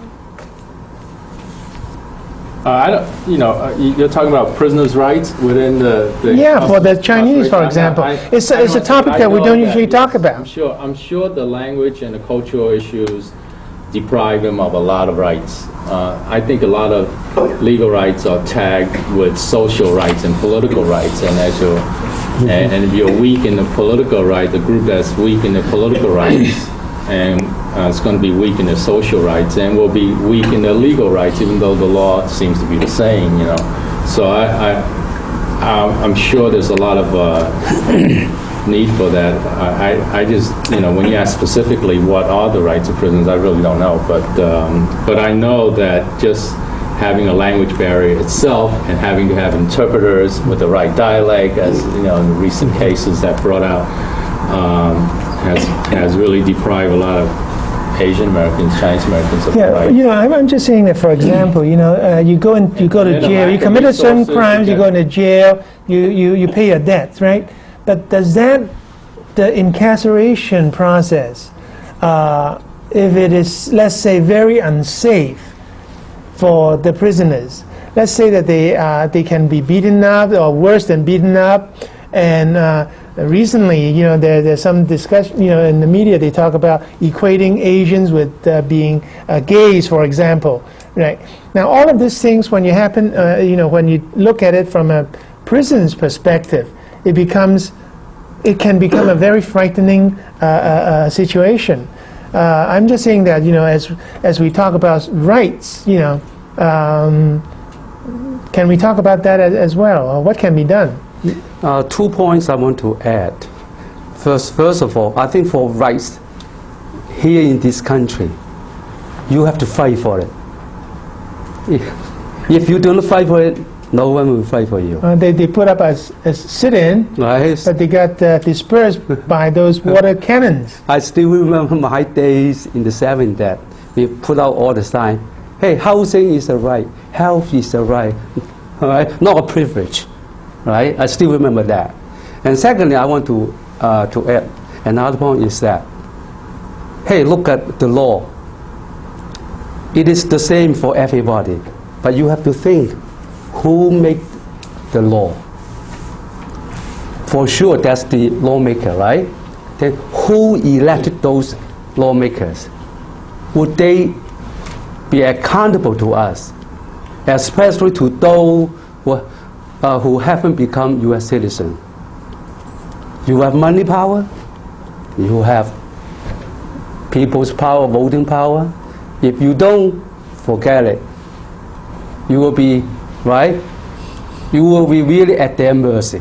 I don't, you're talking about prisoners' rights within the yeah, for the Chinese, for example. It's a topic that we don't usually talk about. I'm sure the language and the cultural issues deprive them of a lot of rights. I think a lot of legal rights are tagged with social rights and political rights, and and if you're weak in the political right, the group that's weak in the political rights, and it's going to be weak in the social rights, and will be weak in the legal rights, even though the law seems to be the same. So I'm sure there's a lot of need for that. I just, when you ask specifically what are the rights of prisoners, I really don't know. But I know that just having a language barrier itself and having to have interpreters with the right dialect, as in the recent cases that brought out has really deprived a lot of Asian Americans, Chinese Americans of rights. You know, I'm just saying that, for example, you know, you go to jail, you committed certain crimes, you go into jail, you pay your debts, right? But does that, the incarceration process, if it is, let's say, very unsafe for the prisoners, let's say that they can be beaten up, or worse than beaten up, and recently, you know, there's some discussion, you know, in the media they talk about equating Asians with being gays, for example, right? Now, all of these things, when you happen, you know, when you look at it from a prison's perspective, it can become a very frightening situation. I'm just saying that, you know, as we talk about rights, you know, can we talk about that as well, or what can be done? 2 points I want to add. First of all, I think for rights here in this country, you have to fight for it. If you don't fight for it, no one will fight for you. They put up a sit-in, right, but they got dispersed by those water cannons. I still remember my days in the 70s that we put out all the sign, hey, housing is a right, health is a right, all right? Not a privilege. Right? I still remember that. And secondly, I want to add another point is that, hey, look at the law. It is the same for everybody, but you have to think, who make the law? For sure, that's the lawmaker, right? Then who elected those lawmakers? Would they be accountable to us, especially to those who haven't become U.S. citizens? You have money power, you have people's power, voting power. If you don't, forget it. You will be, right? You will be really at their mercy.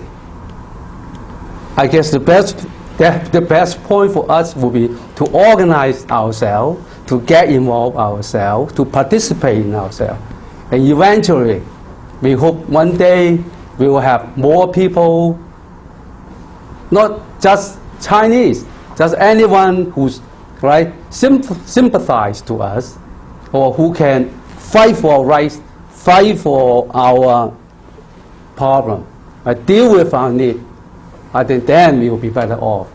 I guess the best point for us will be to organize ourselves, to get involved ourselves, to participate in ourselves. And eventually, we hope one day we will have more people, not just Chinese, just anyone who's right sympathize to us, or who can fight for our rights, fight for our problem, deal with our need. I think then we will be better off.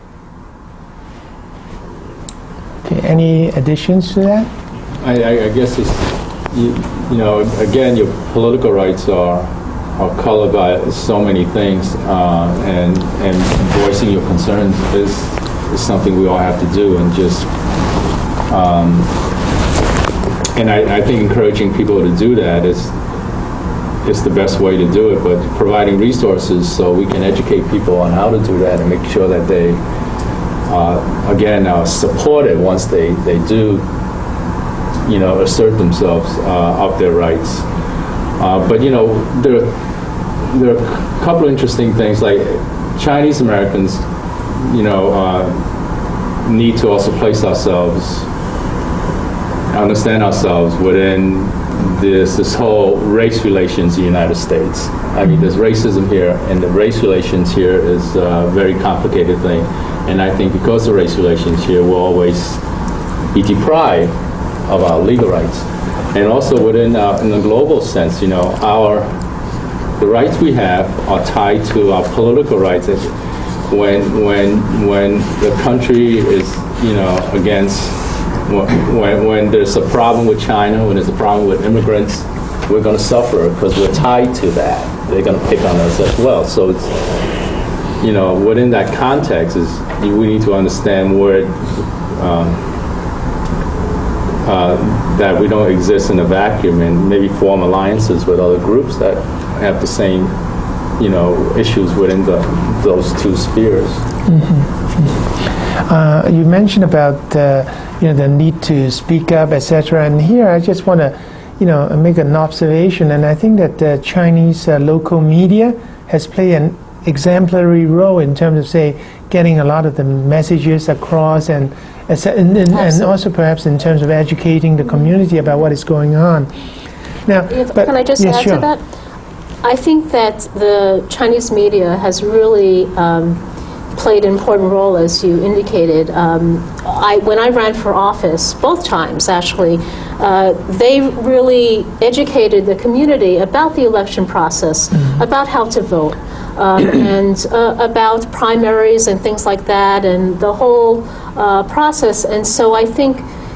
Okay, any additions to that? I guess it's, you know, again, your political rights are colored by so many things, and voicing your concerns is something we all have to do, and just and I think encouraging people to do that is the best way to do it, but providing resources so we can educate people on how to do that and make sure that they again are supported once they do, you know, assert themselves of their rights. But you know, there are a couple of interesting things, like Chinese Americans, you know, need to also place ourselves, understand ourselves within this whole race relations in the United States. I mean, there's racism here, and the race relations here is a very complicated thing. And I think because of race relations here, we'll always be deprived of our legal rights. And also within in the global sense, you know, the rights we have are tied to our political rights. When the country is, you know, against, when there's a problem with China, when there's a problem with immigrants, we're going to suffer because we're tied to that. They're going to pick on us as well. So it's, you know, within that context is we need to understand where that we don't exist in a vacuum, and maybe form alliances with other groups that have the same, you know, issues within those two spheres. Mm-hmm. You mentioned about you know, the need to speak up, etc. And here I just want to, you know, make an observation, and I think that the Chinese local media has played an exemplary role in terms of, say, getting a lot of the messages across, and also perhaps in terms of educating the community about what is going on. Now, but, can I just add sure. to that? I think that the Chinese media has really played an important role, as you indicated. When I ran for office, both times actually, they really educated the community about the election process, about how to vote, and about primaries and things like that, and the whole process. And so I think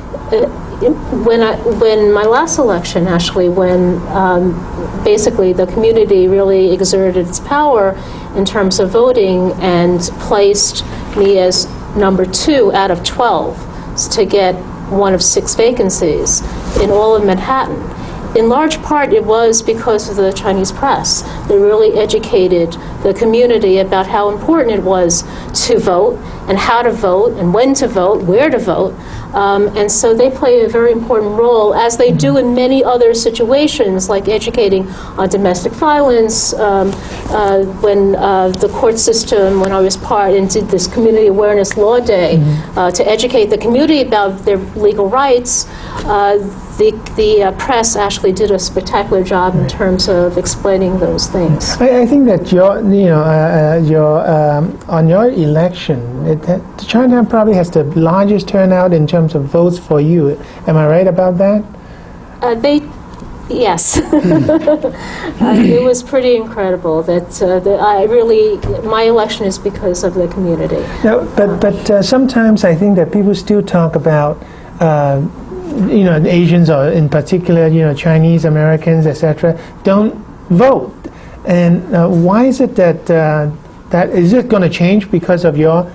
when my last election, actually, when basically the community really exerted its power in terms of voting and placed me as number 2 out of 12 to get one of 6 vacancies in all of Manhattan. In large part, it was because of the Chinese press. They really educated the community about how important it was to vote, and how to vote, and when to vote, where to vote. And so they play a very important role, as they do in many other situations, like educating on domestic violence. When the court system, when I was part, and did this Community Awareness Law Day to educate the community about their legal rights, the press actually did a spectacular job in terms of explaining those things. I think that on your election, Chinatown probably has the largest turnout in terms of votes for you. Am I right about that? Yes. It was pretty incredible that my election is because of the community. No, but sometimes I think that people still talk about Asians, or in particular, Chinese Americans, etc., don't vote. And why is it that is it going to change because of your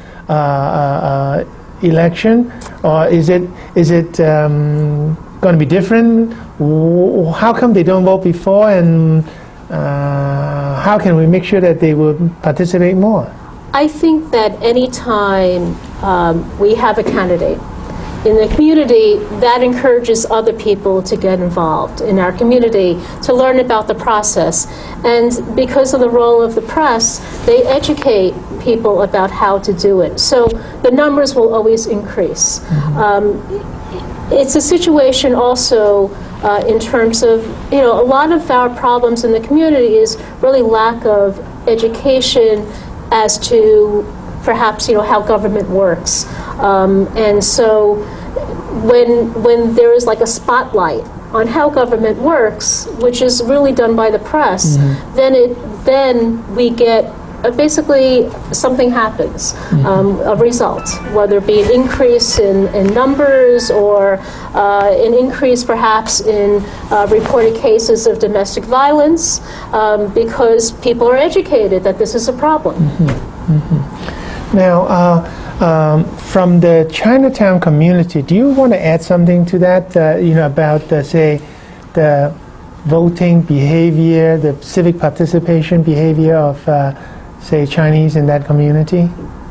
election, or is it going to be different? How come they don't vote before, and how can we make sure that they will participate more? I think that any time we have a candidate in the community, that encourages other people to get involved in our community, to learn about the process. And because of the role of the press, they educate people about how to do it. So the numbers will always increase. It's a situation also in terms of, a lot of our problems in the community is really lack of education as to perhaps, how government works. And so when there is like a spotlight on how government works, which is really done by the press, then we get basically something happens, a result, whether it be an increase in numbers, or an increase perhaps in reported cases of domestic violence, because people are educated that this is a problem. Now, from the Chinatown community, do you want to add something to that, about, say, the voting behavior, the civic participation behavior of, say, Chinese in that community?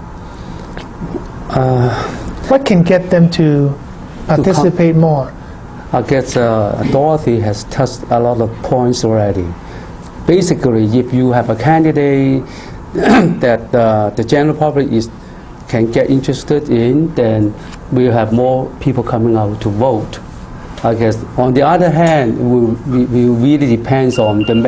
What can get them to participate more? I guess Dorothy has touched a lot of points already. Basically, if you have a candidate that the general public can get interested in, then we'll have more people coming out to vote. I guess on the other hand, we really depends on the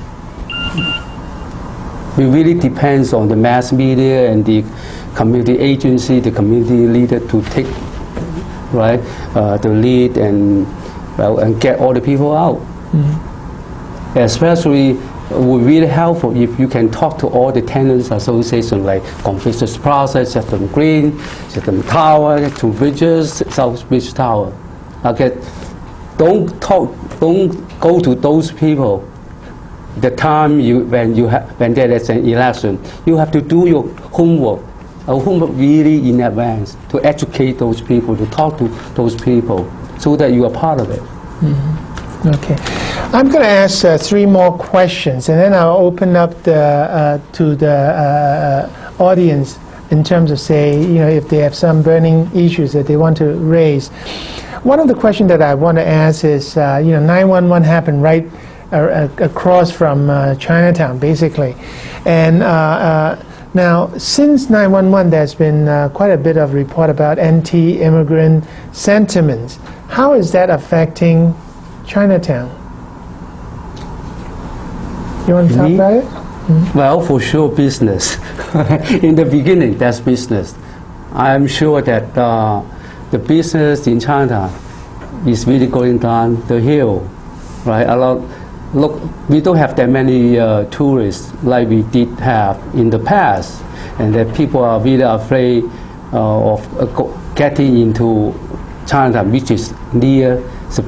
mass media and the community agency, the community leader to take the lead and get all the people out. Especially, it would be really helpful if you can talk to all the tenants associations like Confucius Plaza, Chatham Green, Chatham Tower, Two Bridges, South Bridge Tower. Okay, don't go to those people the time when there is an election. You have to do your homework really in advance, to educate those people, to talk to those people, so that you are part of it. Okay. I'm going to ask 3 more questions, and then I'll open up to the audience in terms of, say, if they have some burning issues that they want to raise. One of the questions that I want to ask is, 911 happened right across from Chinatown, basically. And now, since 911, there's been quite a bit of report about anti-immigrant sentiments. How is that affecting Chinatown? You want to talk about it? Well, for sure, business. In the beginning, that's business. I'm sure that the business in China is really going down the hill, right? Look, we don't have that many tourists like we did have in the past, and that people are really afraid of getting into Chinatown, which is near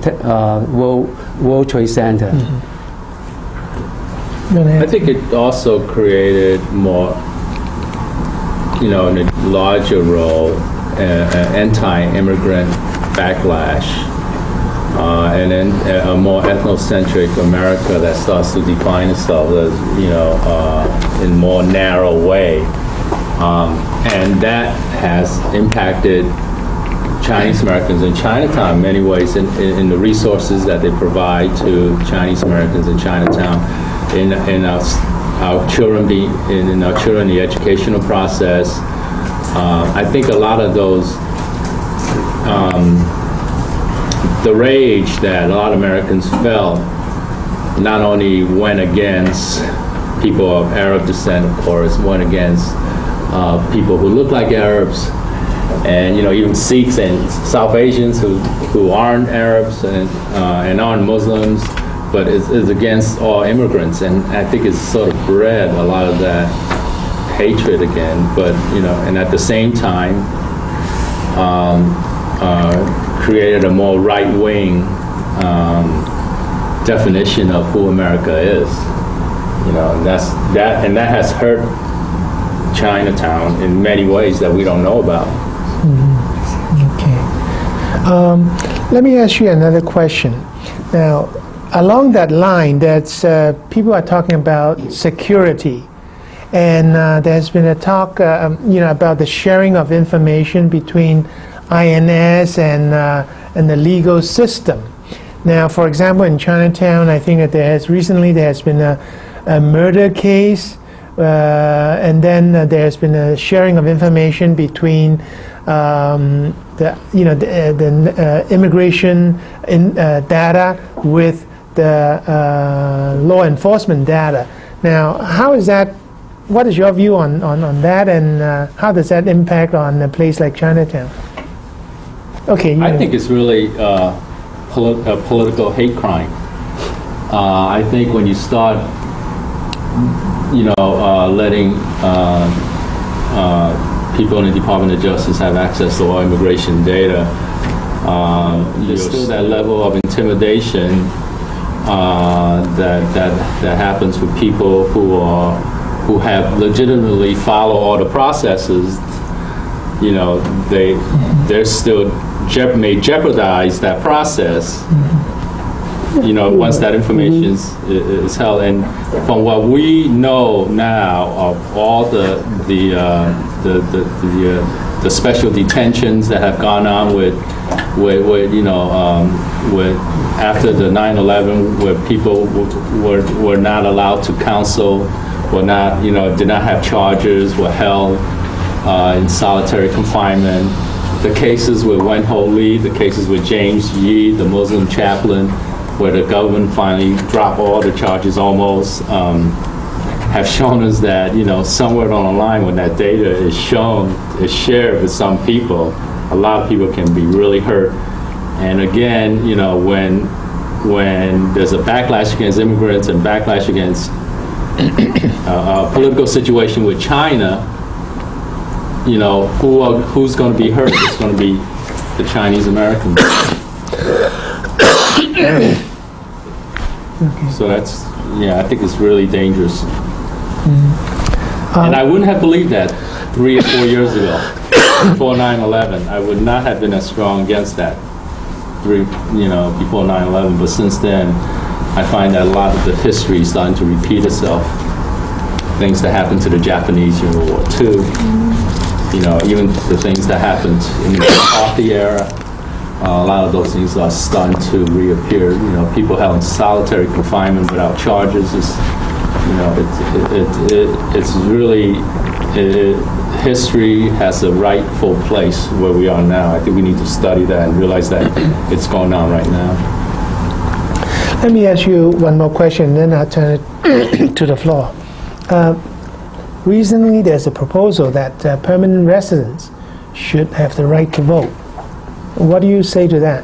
World Trade Center. I think it also created more, in a larger role, anti-immigrant backlash, and then a more ethnocentric America that starts to define itself as, in a more narrow way. And that has impacted Chinese Americans in Chinatown in many ways, in the resources that they provide to Chinese Americans in Chinatown, in our children in the educational process. I think a lot of those, the rage that a lot of Americans felt not only went against people of Arab descent, of course, went against people who look like Arabs, and even Sikhs and South Asians who aren't Arabs and aren't Muslims, but is against all immigrants, and I think it's sort of bred a lot of that hatred again. But and at the same time, created a more right-wing definition of who America is. And that has hurt Chinatown in many ways that we don't know about. Okay. Let me ask you another question. Now, along that line, that's people are talking about security, and there's been a talk, about the sharing of information between INS and the legal system. Now, for example, in Chinatown, I think that there has been a murder case, and then there's been a sharing of information between the immigration data with the law enforcement data. Now, how is that? What is your view on that, and how does that impact on a place like Chinatown? Okay. I think it's really a political hate crime. I think when you start, letting people in the Department of Justice have access to all immigration data, there's still that level of intimidation that happens with people who have legitimately followed all the processes. They're still may jeopardize that process. Once that information is held, and from what we know now of all the special detentions that have gone on with after the 9/11, where people were not allowed to counsel, did not have charges, were held in solitary confinement. The cases with Wen Ho Lee, the cases with James Yi, the Muslim chaplain, where the government finally dropped all the charges almost, have shown us that, somewhere on the line when that data is shared with some people, a lot of people can be really hurt. And again, when there's a backlash against immigrants and backlash against a political situation with China, who's going to be hurt? It's going to be the Chinese Americans. So that's, I think it's really dangerous. And I wouldn't have believed that 3 or 4 years ago, before 9/11. I would not have been as strong against that before 9/11. But since then, I find that a lot of the history is starting to repeat itself. Things that happened to the Japanese in World War II, even the things that happened in the McCarthy era. A lot of those things are starting to reappear. People held in solitary confinement without charges. It's really, history has a rightful place where we are now. I think we need to study that and realize that it's going on right now. Let me ask you one more question, then I'll turn it to the floor. Recently, there's a proposal that permanent residents should have the right to vote. What do you say to that?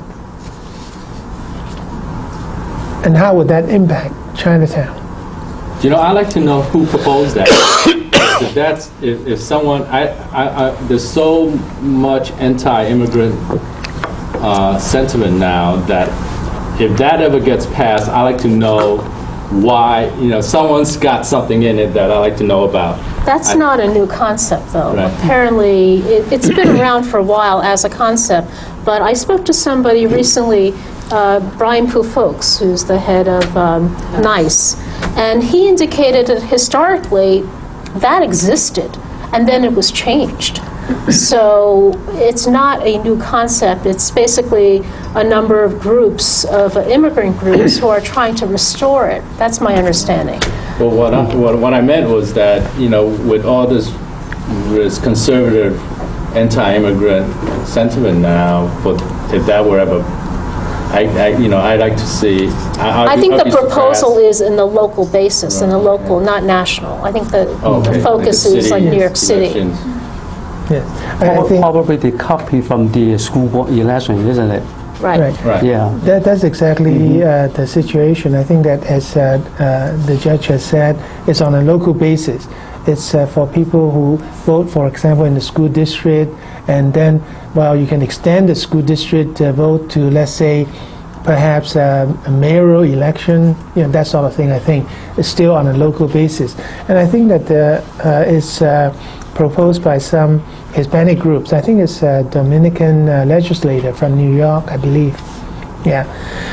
And how would that impact Chinatown? You know, I'd like to know who proposed that. if someone, there's so much anti-immigrant sentiment now that if that ever gets passed, I'd like to know why, someone's got something in it that I'd like to know about. That's not a new concept, though. Right. Apparently, it's been around for a while as a concept, but I spoke to somebody recently, Brian Poofolks, who's the head of NICE, and he indicated that historically that existed, and then it was changed. So it's not a new concept. It's basically a number of groups, of immigrant groups, who are trying to restore it. That's my understanding. Well, what I meant was that, with all this conservative anti-immigrant sentiment now, if that were ever, I'd like to see. I think the proposal is in the local basis, in the local, not national. I think the focus is like New York City. Yes. I think Probably the copy from the school board election, isn't it? Right. Yeah. That's exactly the situation. I think that, as the judge has said, it's on a local basis. It's for people who vote, for example, in the school district, and then, well, you can extend the school district vote to, let's say, perhaps a mayoral election, that sort of thing. I think it's still on a local basis. And I think that it's proposed by some Hispanic groups. I think it's a Dominican legislator from New York, I believe. Yeah.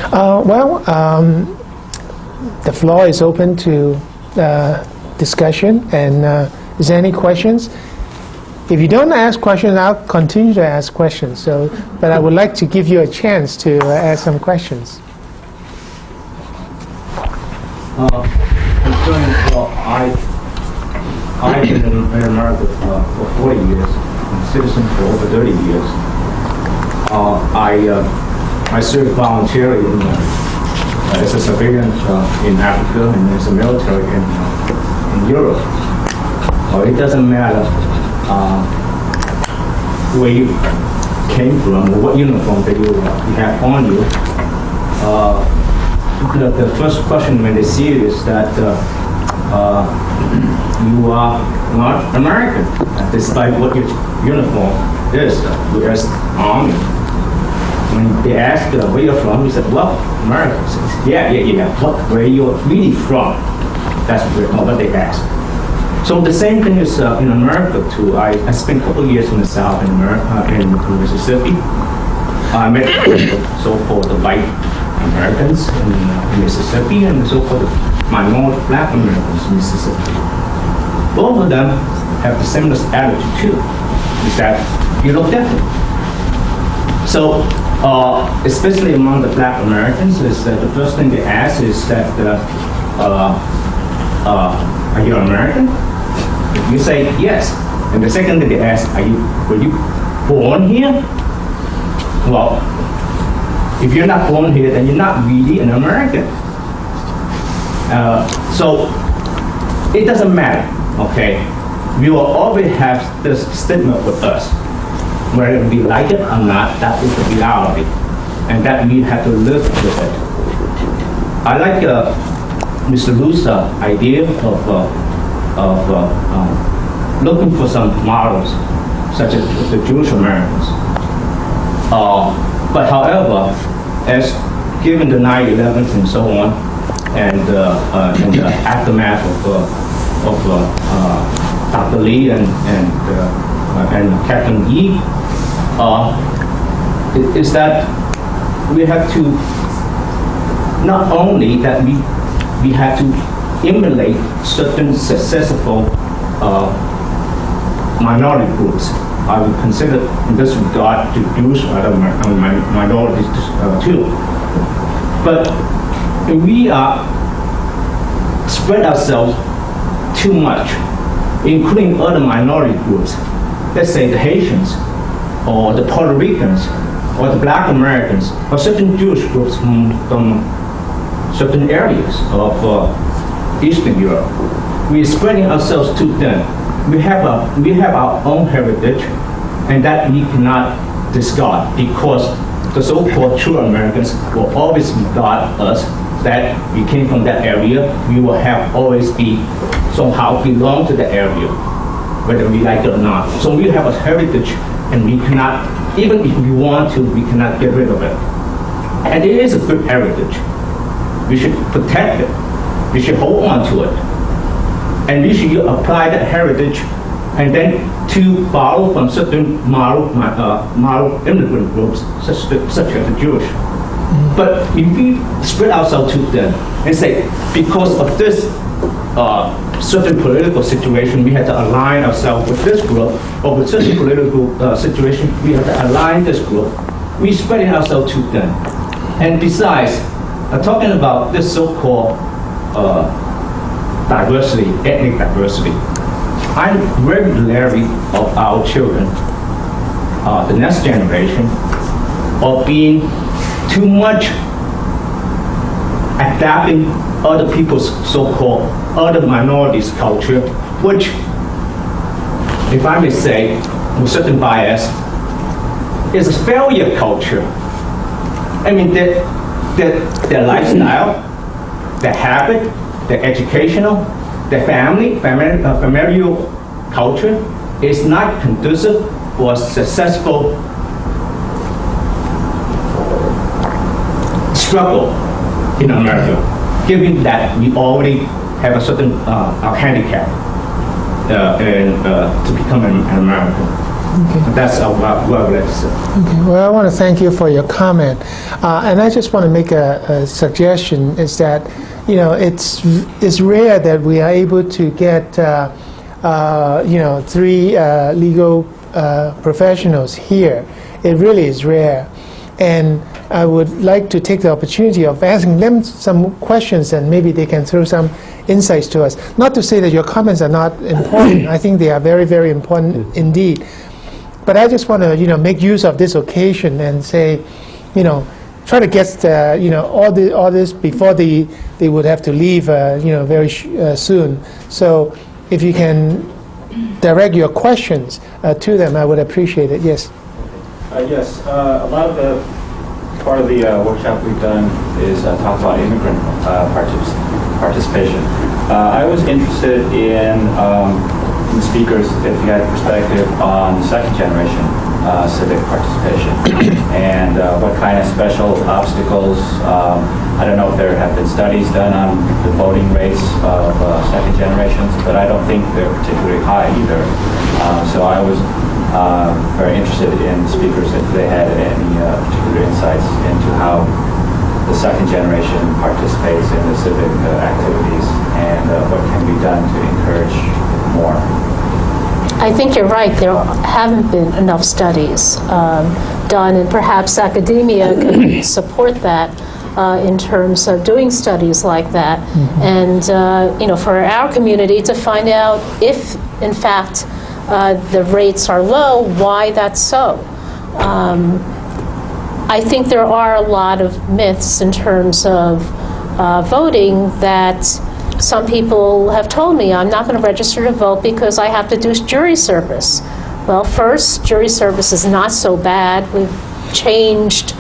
The floor is open to discussion, and is there any questions? If you don't ask questions, I'll continue to ask questions. But I would like to give you a chance to ask some questions. I've been in America for 40 years, and citizen for over 30 years. I served voluntarily as a civilian in Africa and as a military in Europe. It doesn't matter where you came from or what uniform that you have on you. The first question when they see you is that you are not American, despite what your uniform is, U.S. Army. When they ask where you're from, you said, well, America. Says, yeah. Where you're really from? That's what they ask. So the same thing is in America too. I spent a couple of years in the South in America, in Mississippi. I met so-called white Americans in Mississippi and so-called minority black Americans in Mississippi. Both of them have the same attitude too, is that you look different. So, especially among the black Americans, is that the first thing they ask is that, are you American? If you say yes, and the second thing they ask, were you born here? Well, if you're not born here, then you're not really an American. So it doesn't matter, okay? We will always have this stigma with us. Whether we like it or not, that is the reality. And that we have to live with it. I like Mr. Lu's idea of looking for some models, such as the Jewish Americans. But however, as given the 9/11 and so on, and the aftermath of Dr. Lee and Captain Yi, is that we have to, not only that we have to emulate certain successful minority groups. I would consider in this regard to Jewish other minorities too. But if we spread ourselves too much, including other minority groups, let's say the Haitians, or the Puerto Ricans, or the Black Americans, or certain Jewish groups from certain areas of Eastern Europe, we're spreading ourselves too thin. We have our own heritage, and that we cannot discard, because the so-called true Americans will always regard us that we came from that area. We will have always be somehow belong to the area, whether we like it or not. So we have a heritage, and we cannot, even if we want to, we cannot get rid of it. And it is a good heritage. We should protect it. We should hold on to it. And we should apply that heritage and then to borrow from certain model immigrant groups, such as the Jewish. But if we spread ourselves too thin and say, because of this certain political situation, we had to align ourselves with this group, or with certain political situation, we have to align this group, we're spreading ourselves too thin. And besides, talking about this so-called diversity, ethnic diversity, I'm very leery of our children, the next generation, of being too much adapting other people's so-called other minorities' culture, which, if I may say, with certain bias, is a failure culture. I mean, their lifestyle, their habit, their educational, their familial culture is not conducive for a successful struggle in America, given that we already have a certain handicap to become an American. Okay. That's what I would like to say. Okay. Well, I want to thank you for your comment, and I just want to make a suggestion. Is that it's rare that we are able to get 3 legal professionals here. It really is rare, and I would like to take the opportunity of asking them some questions, and maybe they can throw some insights to us. Not to say that your comments are not important. I think they are very, very important indeed. But I just want to, make use of this occasion and say, try to get, all this before they would have to leave, very soon. So if you can direct your questions to them, I would appreciate it. Yes. Yes. A lot of the part of the workshop we've done is talk about immigrant participation. I was interested in the speakers, if you had perspective on second generation civic participation and what kind of special obstacles. I don't know if there have been studies done on the voting rates of second generations, but I don't think they're particularly high either. So I was very interested in speakers if they had any particular insights into how the second generation participates in the civic activities and what can be done to encourage more. I think you're right. There haven't been enough studies done, and perhaps academia can support that in terms of doing studies like that. Mm-hmm. And for our community to find out if, in fact, the rates are low, why that's so. I think there are a lot of myths in terms of voting that some people have told me, I'm not going to register to vote because I have to do jury service. Well, first, jury service is not so bad. We've changed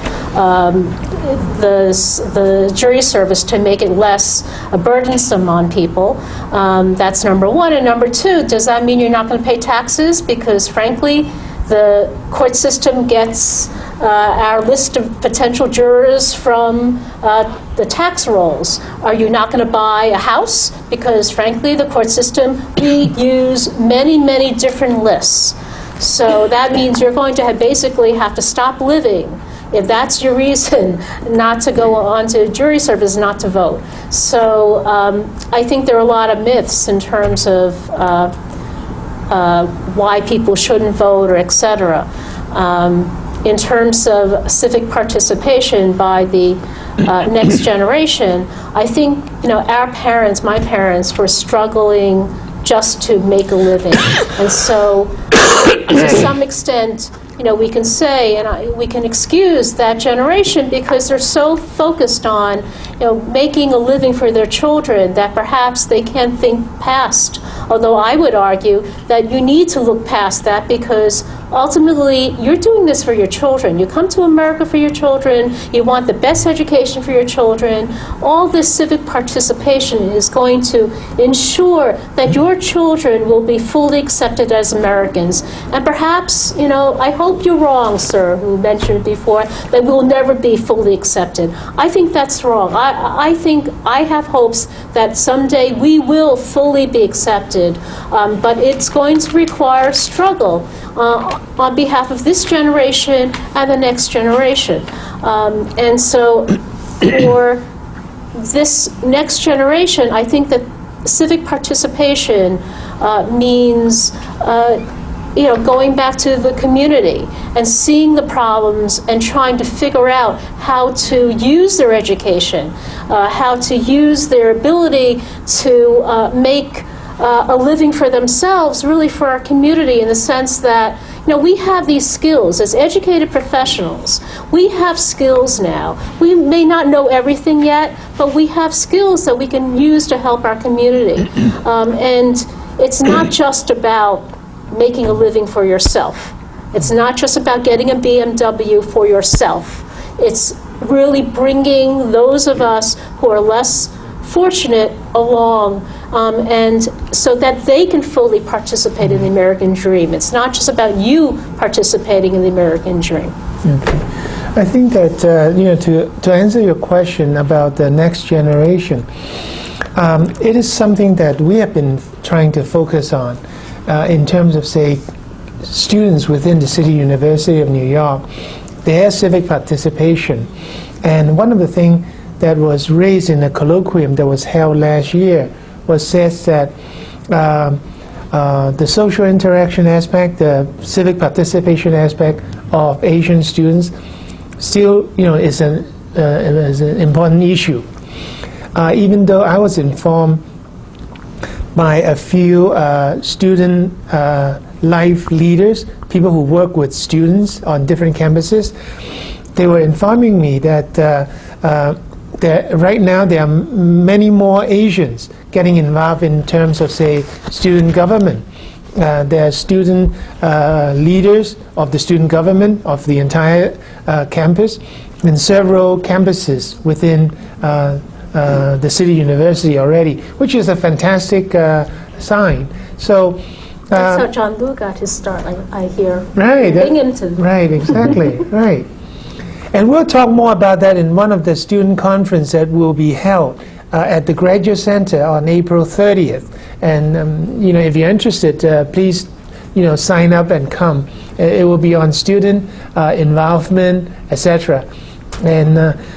the jury service to make it less burdensome on people. That's number one. And number two, does that mean you're not going to pay taxes? Because frankly, the court system gets our list of potential jurors from the tax rolls. Are you not going to buy a house? Because frankly, the court system, we use many, many different lists. So that means you're going to basically have to stop living if that's your reason not to go on to jury service, not to vote. So I think there are a lot of myths in terms of why people shouldn't vote or et cetera. In terms of civic participation by the next generation, I think our parents, my parents, were struggling just to make a living, and so to some extent, we can say, and we can excuse that generation because they're so focused on, making a living for their children that perhaps they can't think past. Although I would argue that you need to look past that because ultimately you're doing this for your children. You come to America for your children. You want the best education for your children. All this civic participation is going to ensure that your children will be fully accepted as Americans. And perhaps, I hope you're wrong, sir, who mentioned before that we'll never be fully accepted. I think that's wrong. I think I have hopes that someday we will fully be accepted, but it's going to require struggle on behalf of this generation and the next generation. And so for this next generation, I think that civic participation means going back to the community and seeing the problems and trying to figure out how to use their education, how to use their ability to make a living for themselves, really for our community, in the sense that we have these skills as educated professionals. We have skills now. We may not know everything yet, but we have skills that we can use to help our community. And it's not just about making a living for yourself. It's not just about getting a BMW for yourself. It's really bringing those of us who are less fortunate along, and so that they can fully participate in the American dream. It's not just about you participating in the American dream. Okay. I think that to answer your question about the next generation, it is something that we have been trying to focus on in terms of, say, students within the City University of New York, their civic participation. And one of the things that was raised in a colloquium that was held last year was says that the social interaction aspect, the civic participation aspect of Asian students still is an important issue. Even though I was informed by a few student life leaders, people who work with students on different campuses, they were informing me that right now there are many more Asians getting involved in terms of, say, student government. There are student leaders of the student government of the entire campus in several campuses within the City University already, which is a fantastic sign. So that's how John Liu got his start, I hear. Right. Binghamton. Right, exactly. Right. And we'll talk more about that in one of the student conferences that will be held at the Graduate Center on April 30th. And if you're interested, please sign up and come. It will be on student involvement, etc. And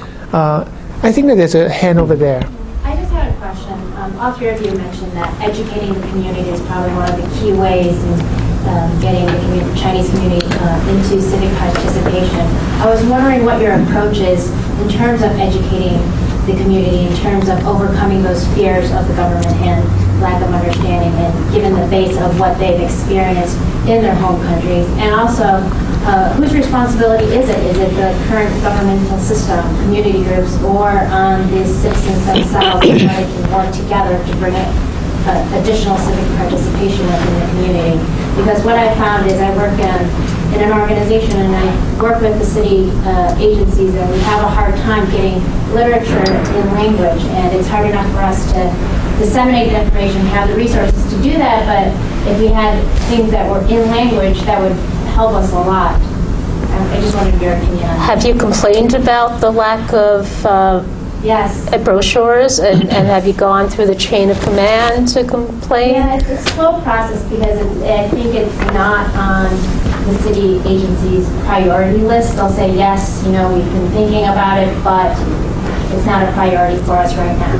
I think that there's a hand over there. I just had a question. All three of you mentioned that educating the community is probably one of the key ways in getting the Chinese community into civic participation. I was wondering what your approach is in terms of educating the community, in terms of overcoming those fears of the government and lack of understanding, and given the base of what they've experienced in their home countries. And also, whose responsibility is it? Is it the current governmental system, community groups, or on the citizens themselves that can work together to bring it additional civic participation within the community? Because what I found is I work in an organization and I work with the city agencies, and we have a hard time getting literature in language, and it's hard enough for us to disseminate the information, have the resources to do that, but if we had things that were in language, that would help us a lot. I just wanted your opinion on that. Have you complained about the lack of Yes. brochures, and have you gone through the chain of command to complain? Yeah, it's a slow process because I think it's not on the city agency's priority list. They'll say, yes, we've been thinking about it, but it's not a priority for us right now.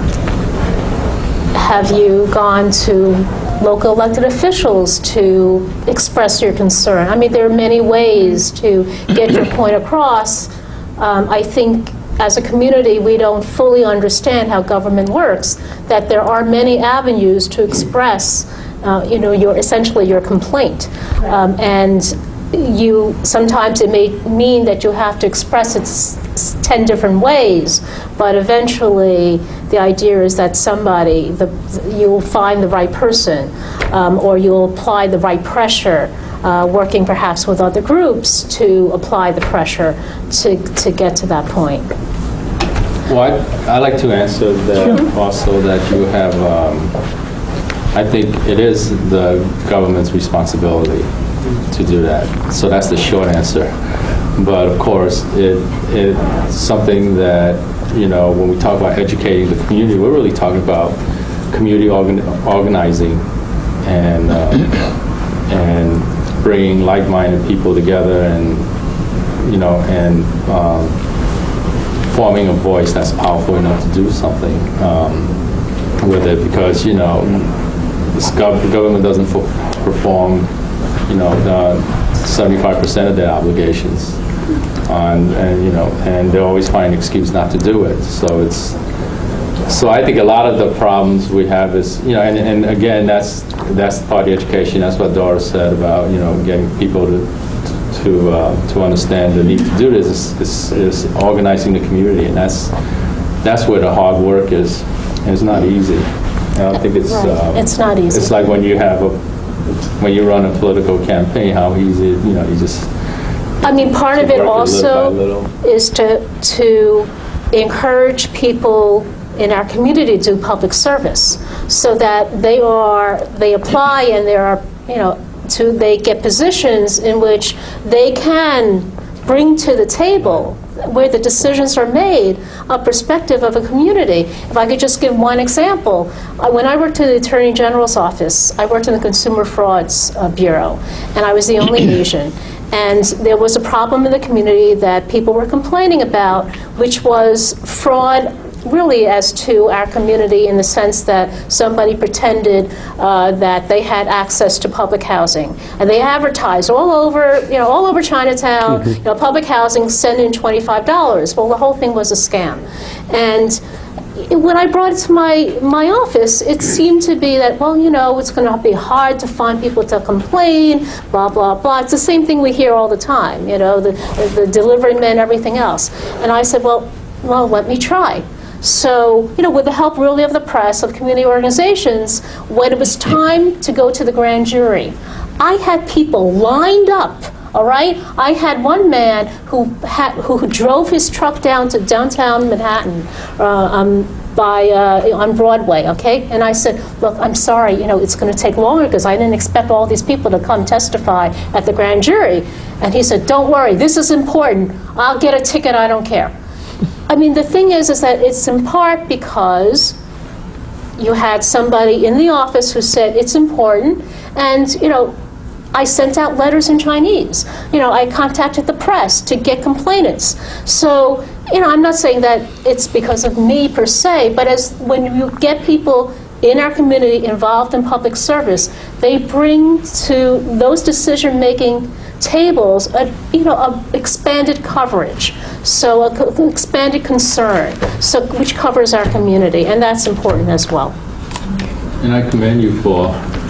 Have you gone to local elected officials to express your concern? I mean, there are many ways to get your point across. I think as a community, we don't fully understand how government works, that there are many avenues to express, essentially your complaint. And, sometimes it may mean that you have to express it 10 different ways, but eventually the idea is that you'll find the right person, or you'll apply the right pressure, working perhaps with other groups to apply the pressure to get to that point. Well, I'd like to answer that also, that you have, I think it is the government's responsibility to do that. So that's the short answer. But of course, it's something that, when we talk about educating the community, we're really talking about community organizing and bringing like-minded people together and forming a voice that's powerful enough to do something with it, because the government doesn't perform 75% of their obligations, and they always find an excuse not to do it. So I think a lot of the problems we have is, and again, that's part of the education. That's what Doris said about getting people to understand the need to do this is organizing the community, and that's where the hard work is. And it's not easy. I don't think it's it's not easy. It's like when you run a political campaign, how easy you just. I mean, part of it also is to encourage people in our community to do public service, so that they apply and they get positions in which they can bring to the table, where the decisions are made, a perspective of a community. If I could just give one example, when I worked in the Attorney General's office, I worked in the Consumer Frauds Bureau, and I was the only Asian. And there was a problem in the community that people were complaining about, which was fraud really as to our community, in the sense that somebody pretended that they had access to public housing, and they advertised all over Chinatown, public housing, send in $25. Well, the whole thing was a scam. And when I brought it to my office, it seemed to be that, it's going to be hard to find people to complain, blah, blah, blah. It's the same thing we hear all the time, the delivery men, everything else. And I said, well, let me try. So, with the help really of the press, of community organizations, when it was time to go to the grand jury, I had people lined up, all right? I had one man who drove his truck down to downtown Manhattan on Broadway, okay? And I said, look, I'm sorry, it's going to take longer because I didn't expect all these people to come testify at the grand jury. And he said, don't worry, this is important. I'll get a ticket, I don't care. I mean, the thing is that it's in part because you had somebody in the office who said it's important, and I sent out letters in Chinese. I contacted the press to get complainants. So, I'm not saying that it's because of me per se, but when you get people in our community involved in public service, they bring to those decision-making tables a expanded coverage, so an expanded concern, which covers our community, and that's important as well. And I commend you for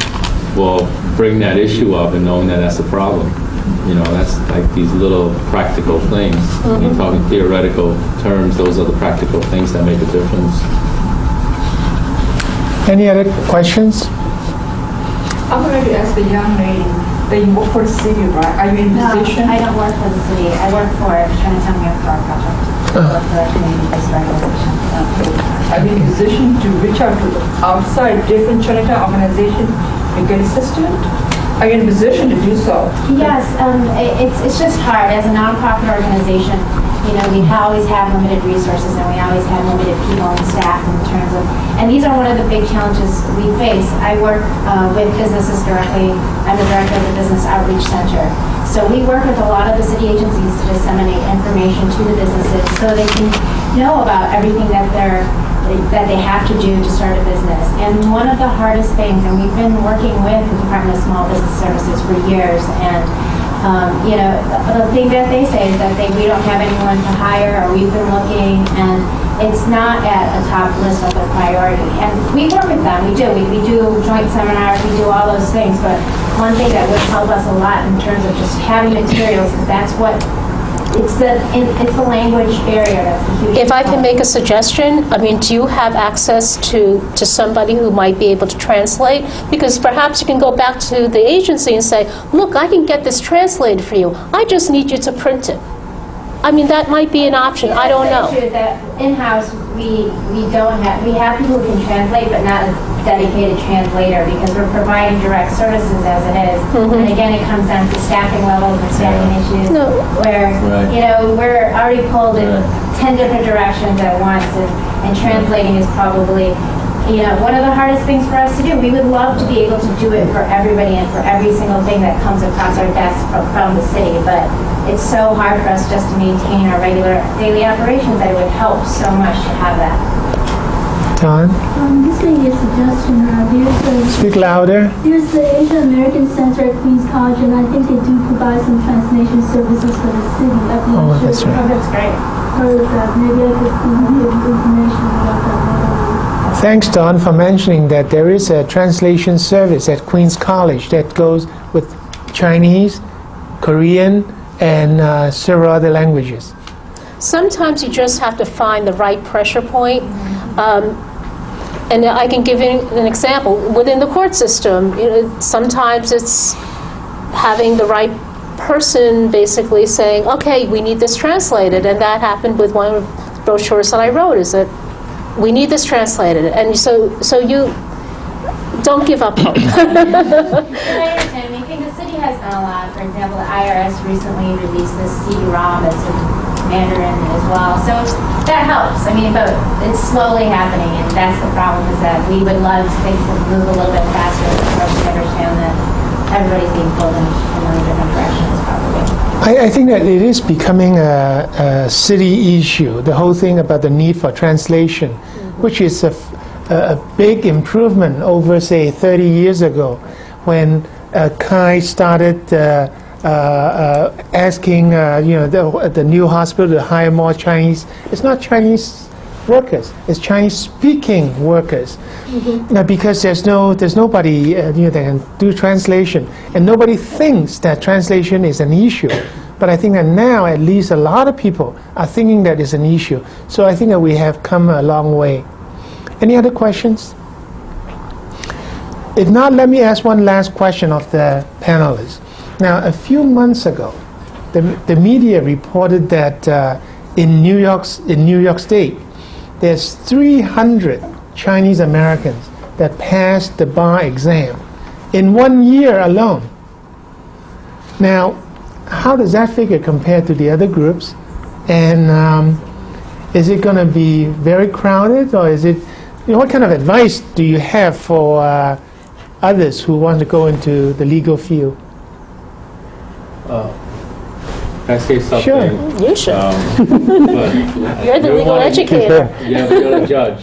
bringing that issue up and knowing that that's a problem. That's like these little practical things. When you're talking theoretical terms, those are the practical things that make a difference. Any other questions? I would like to ask the young lady, that you work for the city, right? Are you in a position? No, I don't work for the city. I work for Chinatown Mayor Car Project. I work for a community-based organization. Are you in a position to reach out to outside different Chinatown organizations and get assistance? Are you in a position to do so? Yes, it's just hard. As a nonprofit organization, we always have limited resources, and we always have limited people and staff in terms of, and these are one of the big challenges we face. I work with businesses directly. I'm the director of the Business Outreach Center. So we work with a lot of the city agencies to disseminate information to the businesses so they can know about everything that they have to do to start a business. And one of the hardest things, and we've been working with the Department of Small Business Services for years, and the thing that they say is that we don't have anyone to hire, or we've been looking, and it's not at a top list of the priority. And we work with them, we do. We do joint seminars, we do all those things, but one thing that would help us a lot in terms of just having materials, because that's what, it's the language barrier that's the huge If I can problem. make a suggestion, I mean, do you have access to somebody who might be able to translate? Because perhaps you can go back to the agency and say, look, I can get this translated for you. I just need you to print it. I mean, that might be an option. I don't know. The issue is that in-house, we have people who can translate, but not a dedicated translator, because we're providing direct services as it is. And again, it comes down to staffing levels and staffing issues, where, you know, we're already pulled in 10 different directions at once, and translating is probably, you know, one of the hardest things for us to do. We would love to be able to do it for everybody and for every single thing that comes across our desk from the city, but it's so hard for us just to maintain our regular daily operations that it would help so much to have that. Don, This may be a suggestion. speak louder. There's the Asian American Center at Queens College, and I think they do provide some translation services for the city. I'm not sure. That's right. Oh, that's great. Heard of that. Maybe I could give you information about that. Thanks, Don, for mentioning that there is a translation service at Queens College that goes with Chinese, Korean, and several other languages. Sometimes you just have to find the right pressure point. And I can give you an example. Within the court system, you know, sometimes it's having the right person basically saying, okay, we need this translated. And that happened with one of the brochures that I wrote, is that we need this translated. And so you don't give up hope. I understand. I think the city has done a lot. For example, the IRS recently released this CD-ROM that's in Mandarin as well. So that helps. I mean, but it's slowly happening, and that's the problem, is that we would love things to move a little bit faster for us to understand that everybody's being pulled in many different directions, probably. I think that it is becoming a city issue, the whole thing about the need for translation, which is a big improvement over, say, 30 years ago, when Kai started asking the new hospital to hire more Chinese. It's not Chinese workers; it's Chinese-speaking workers, because there's nobody that can do translation, and nobody thinks that translation is an issue. But I think that now, at least, a lot of people are thinking that it's an issue. So I think that we have come a long way. Any other questions? If not, let me ask one last question of the panelists. Now, a few months ago, the media reported that in New York State, there's 300 Chinese Americans that passed the bar exam in 1 year alone. Now, how does that figure compare to the other groups? And is it going to be very crowded, or is it? What kind of advice do you have for others who want to go into the legal field? Can I say something? Sure. You should. But You're the legal educator. Yeah, but you're a judge.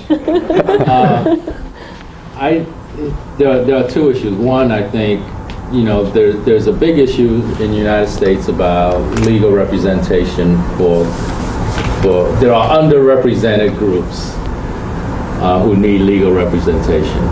There are two issues. One, I think, there's a big issue in the United States about legal representation for there are underrepresented groups who need legal representation.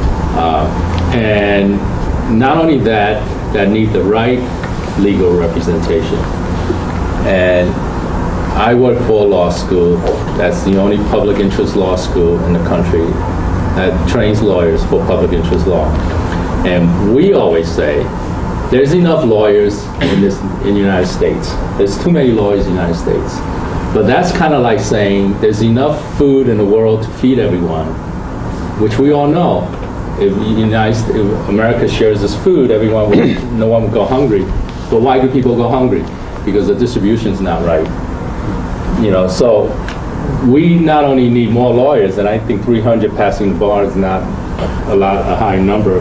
And not only that need the right legal representation. And I work for a law school that's the only public interest law school in the country that trains lawyers for public interest law. And we always say there's enough lawyers in the United States. There's too many lawyers in the United States. But that's kind of like saying there's enough food in the world to feed everyone, which we all know. If America shares this food, no one will go hungry. But why do people go hungry? Because the distribution's not right. So we not only need more lawyers, and I think 300 passing the bar is not a high number.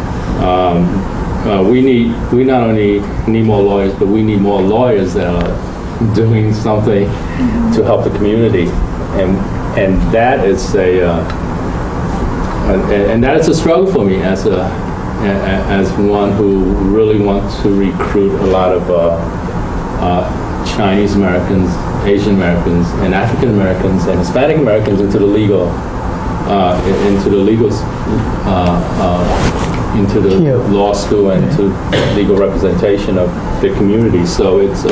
We not only need more lawyers, but we need more lawyers that are doing something to help the community, and that is that is a struggle for me as one who really wants to recruit a lot of Chinese Americans, Asian Americans, and African Americans and Hispanic Americans into the legal into the Yeah. law school and to legal representation of the community. So it's,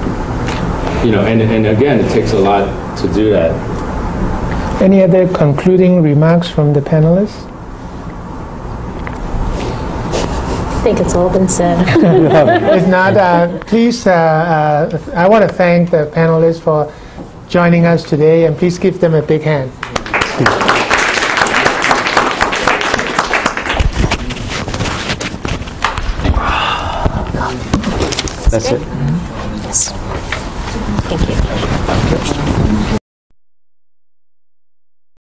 and again, it takes a lot to do that. Any other concluding remarks from the panelists? I think it's all been said. If not, please, I want to thank the panelists for joining us today, and please give them a big hand. That's it. Yes. Thank you.